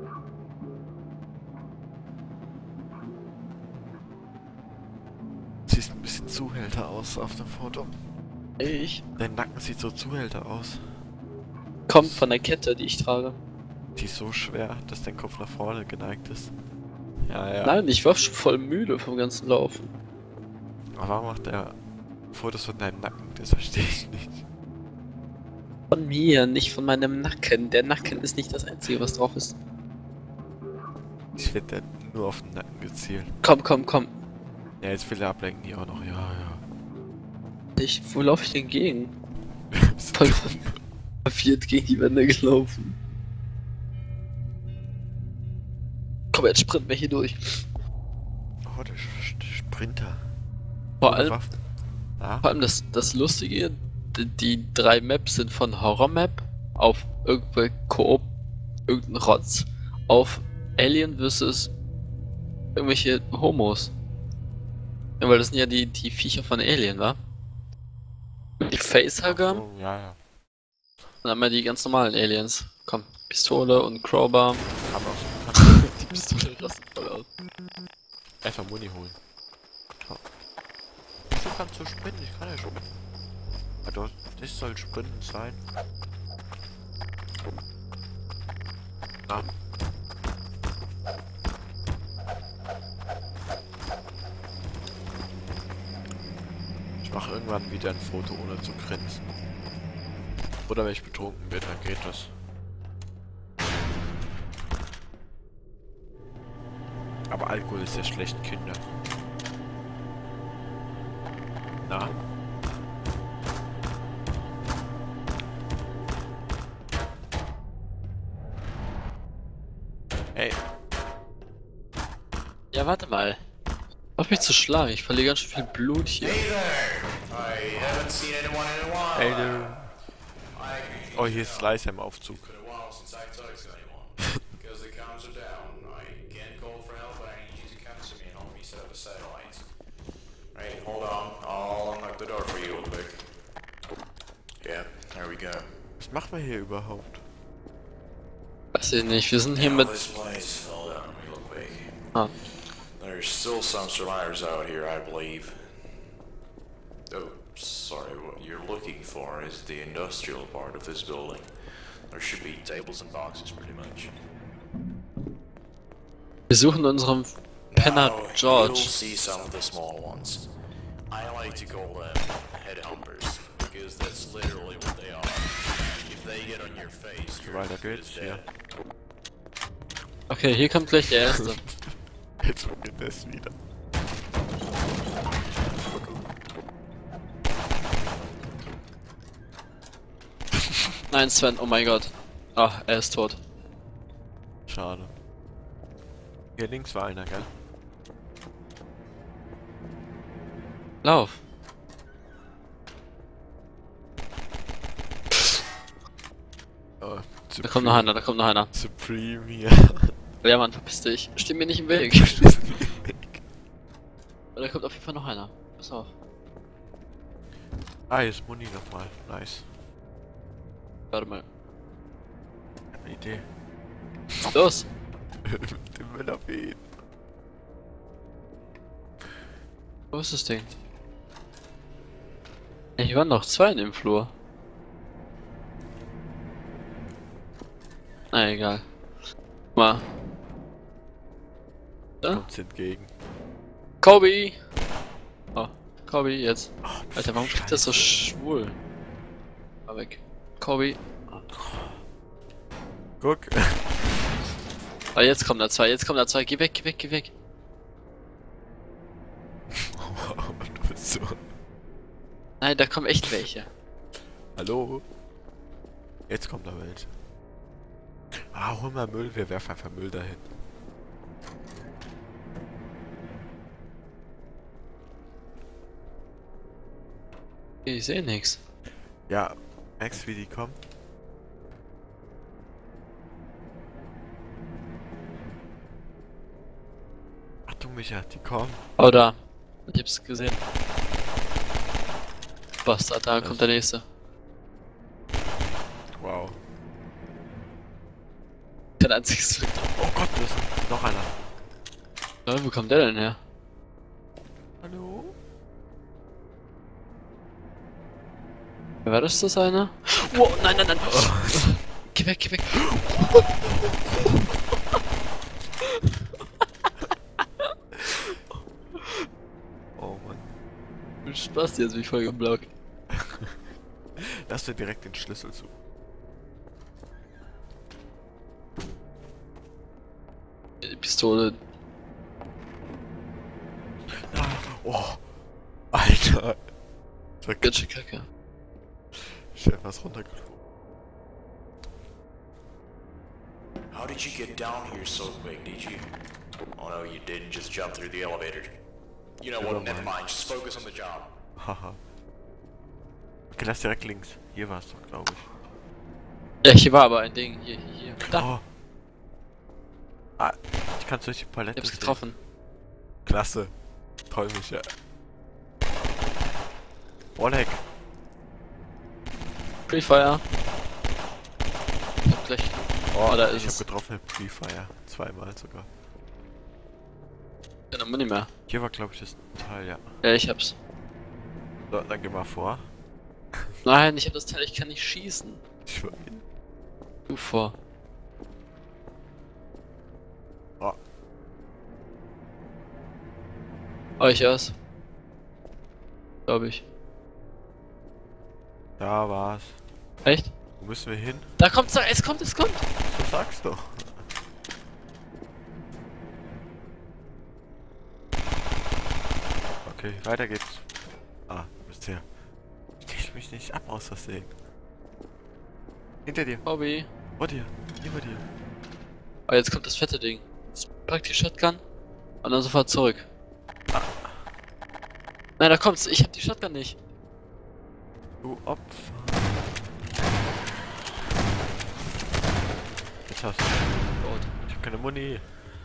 Siehst ein bisschen Zuhälter aus auf dem Foto. Ich? Dein Nacken sieht so Zuhälter aus. Kommt von der Kette, die ich trage. Die ist so schwer, dass dein Kopf nach vorne geneigt ist. Ja, ja. Nein, ich war schon voll müde vom ganzen Laufen. Aber warum macht der Fotos von deinem Nacken? Das verstehe ich nicht. Von mir, nicht von meinem Nacken. Der Nacken ist nicht das Einzige, was drauf ist. Ich werde nur auf den Nacken gezielt. Komm, komm, komm. Ja, jetzt will er ablenken hier auch noch. Ja, Wo laufe ich denn gegen? ja. Voll verwirrt gegen die Wände gelaufen. Komm, jetzt sprinten wir hier durch. Oh, der Sprinter. Vor Ohne allem, Waffen. Ja? vor allem das Lustige, die 3 Maps sind von Horror Map auf irgendwelche Koop, irgendein Rotz, auf Alien vs. irgendwelche Homos. Ja, weil das sind ja die Viecher von Alien, wa? Die Facehugger und Oh, ja. dann haben wir die ganz normalen Aliens. Komm, Pistole und Crowbar. Haben wir auch so Die Pistole rastet voll aus. Einfach Muni holen. Ja. Du kannst so sprinten, ich kann ja schon. Also, das soll Sprinten sein. Na. Ich mache irgendwann wieder ein Foto ohne zu grinsen. Oder wenn ich betrunken bin, dann geht das. Aber Alkohol ist ja schlecht, Kinder. Na? Hey, Ja, warte mal. Auf mich zu schlagen, ich verliere ganz schön viel Blut hier. Hey there! I haven't seen anyone in a while. hey now. du. I agree. Oh, hier ist Slicer im Aufzug. It's been a while since I've talked to anyone. Because the comms are down. I can't call for help, but I need you to come to me and help me set up a satellite. Right, hold on. I'll unlock the door for you real quick. Yeah, there we go. Was macht man hier überhaupt? Weiß Weiß ich nicht, wir sind hier mit... This place. Hold on, real quick. Ah. There's still some survivors out here, I believe. Oh, sorry, what you're looking for is the industrial part of this building. There should be tables and boxes, pretty much. Wir suchen unseren Penner Now, you'll George. see some of the small ones. I like to call them headhunters, because that's literally what they are. If they get on your face, you're Weiter as good geht's, as ja. dead. Okay, hier kommt gleich der erste. Jetzt beginnt es wieder. Nein, Sven, oh mein Gott. Ach, er ist tot. Schade. Hier links war einer, gell? Lauf. Oh, Da kommt noch einer, da kommt noch einer. Supreme hier. Ja, Mann, verpiss dich. Steh mir nicht im Weg. Da kommt auf jeden Fall noch einer. Pass auf. Ah, hier ist Muni nochmal. Nice. Warte mal. Eine Idee. Los! Mit dem Melapin. Wo ist das Ding? Ja, hier waren noch zwei in dem Flur. Na egal. Mal. Da? Kommt's entgegen. Kobe! Oh, Kobe, jetzt. Oh, Alter, warum klingt das so schwul? Mal weg. Kobe. Guck. Ah, jetzt kommen da zwei, Geh weg, geh weg, geh weg. Wow, du bist so. Nein, da kommen echt welche. Hallo? Jetzt kommt da welche. Ah, hol mal Müll, wir werfen einfach Müll dahin. Ich sehe nix. Ja, Max, wie die kommen. Achtung, Micha, die kommen. Oh, da. Ich hab's gesehen. Bastard, da kommt der nächste. Wow. Kein einziges. Oh Gott, da ist noch einer. Lol, wo kommt der denn her? Hallo? War das einer? Wow, nein, nein, nein. Geh weg, geh weg. Oh Mann. Du Spaß, jetzt bin ich voll geblockt. Lass dir direkt den Schlüssel zu. Die Pistole. Oh. Alter. Ganz schön kacke. Ich hab was runtergeflogen. How did you get down here so quick, did you? Oh no, you didn't just jump through the elevator. You know what, never mind, just focus on the job. Haha. Okay, lass direkt links. Hier war's doch, glaube ich. Ja, hier war aber ein Ding. Hier. Da. Oh. Ah, ich kann durch die Palette Ich hab's sehen. getroffen. Klasse. Toll, Micha. Oleg. Free Fire. Ich hab gleich. Oh, da Ich ist hab es. getroffen mit Free Fire. Zweimal sogar. Keine Money mehr. Hier war, glaube ich, das Teil, ja. Ja, ich hab's. So, dann geh mal vor. Nein, ich hab das Teil, ich kann nicht schießen. Ich weiß. Du vor. Oh. Oh, ich erst. Glaube ich. Da war's. Echt? Wo müssen wir hin? Da kommt's, es kommt. Das sagst du. Okay, weiter geht's. Ah, du bist hier. Ich mich nicht ab aus Versehen. Hinter dir. Hobby. Vor dir. Hier bei dir. Oh, jetzt kommt das fette Ding. Jetzt pack die Shotgun und dann sofort zurück. Ah. Nein, da kommt's. Ich hab die Shotgun nicht. Du Opfer. Jetzt hast du. Gut. Ich hab keine Muni.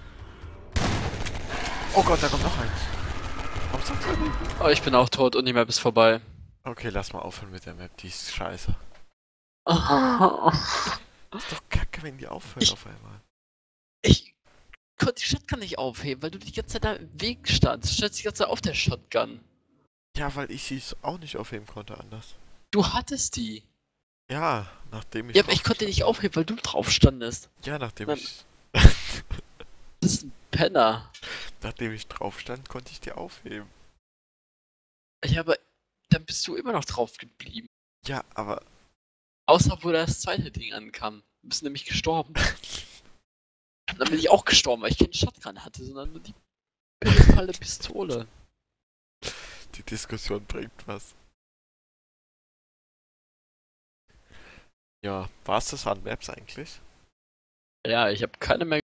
Oh Gott, da kommt noch eins. Warum sagst du nicht? Oh, ich bin auch tot und die Map ist vorbei. Okay, lass mal aufhören mit der Map. Die ist scheiße. Ist doch kacke, wenn die aufhören auf einmal. Ich konnte die Shotgun nicht aufheben, weil du die ganze Zeit da im Weg standst. Du standst die ganze Zeit auf der Shotgun. Ja, weil ich sie auch nicht aufheben konnte anders. Du hattest die. Ja, nachdem ich. Ja, aber ich konnte die nicht aufheben, weil du drauf standest. Ja, nachdem Nein. ich. Das ist ein Penner. Nachdem ich drauf stand, konnte ich die aufheben. Ja, aber dann bist du immer noch drauf geblieben. Ja, aber. Außer wo das zweite Ding ankam. Du bist nämlich gestorben. Dann bin ich auch gestorben, weil ich keine Shotgun hatte, sondern nur die pinnalle Pistole. Die Diskussion bringt was. Ja, war es das an Maps eigentlich? Ja, ich habe keine mehr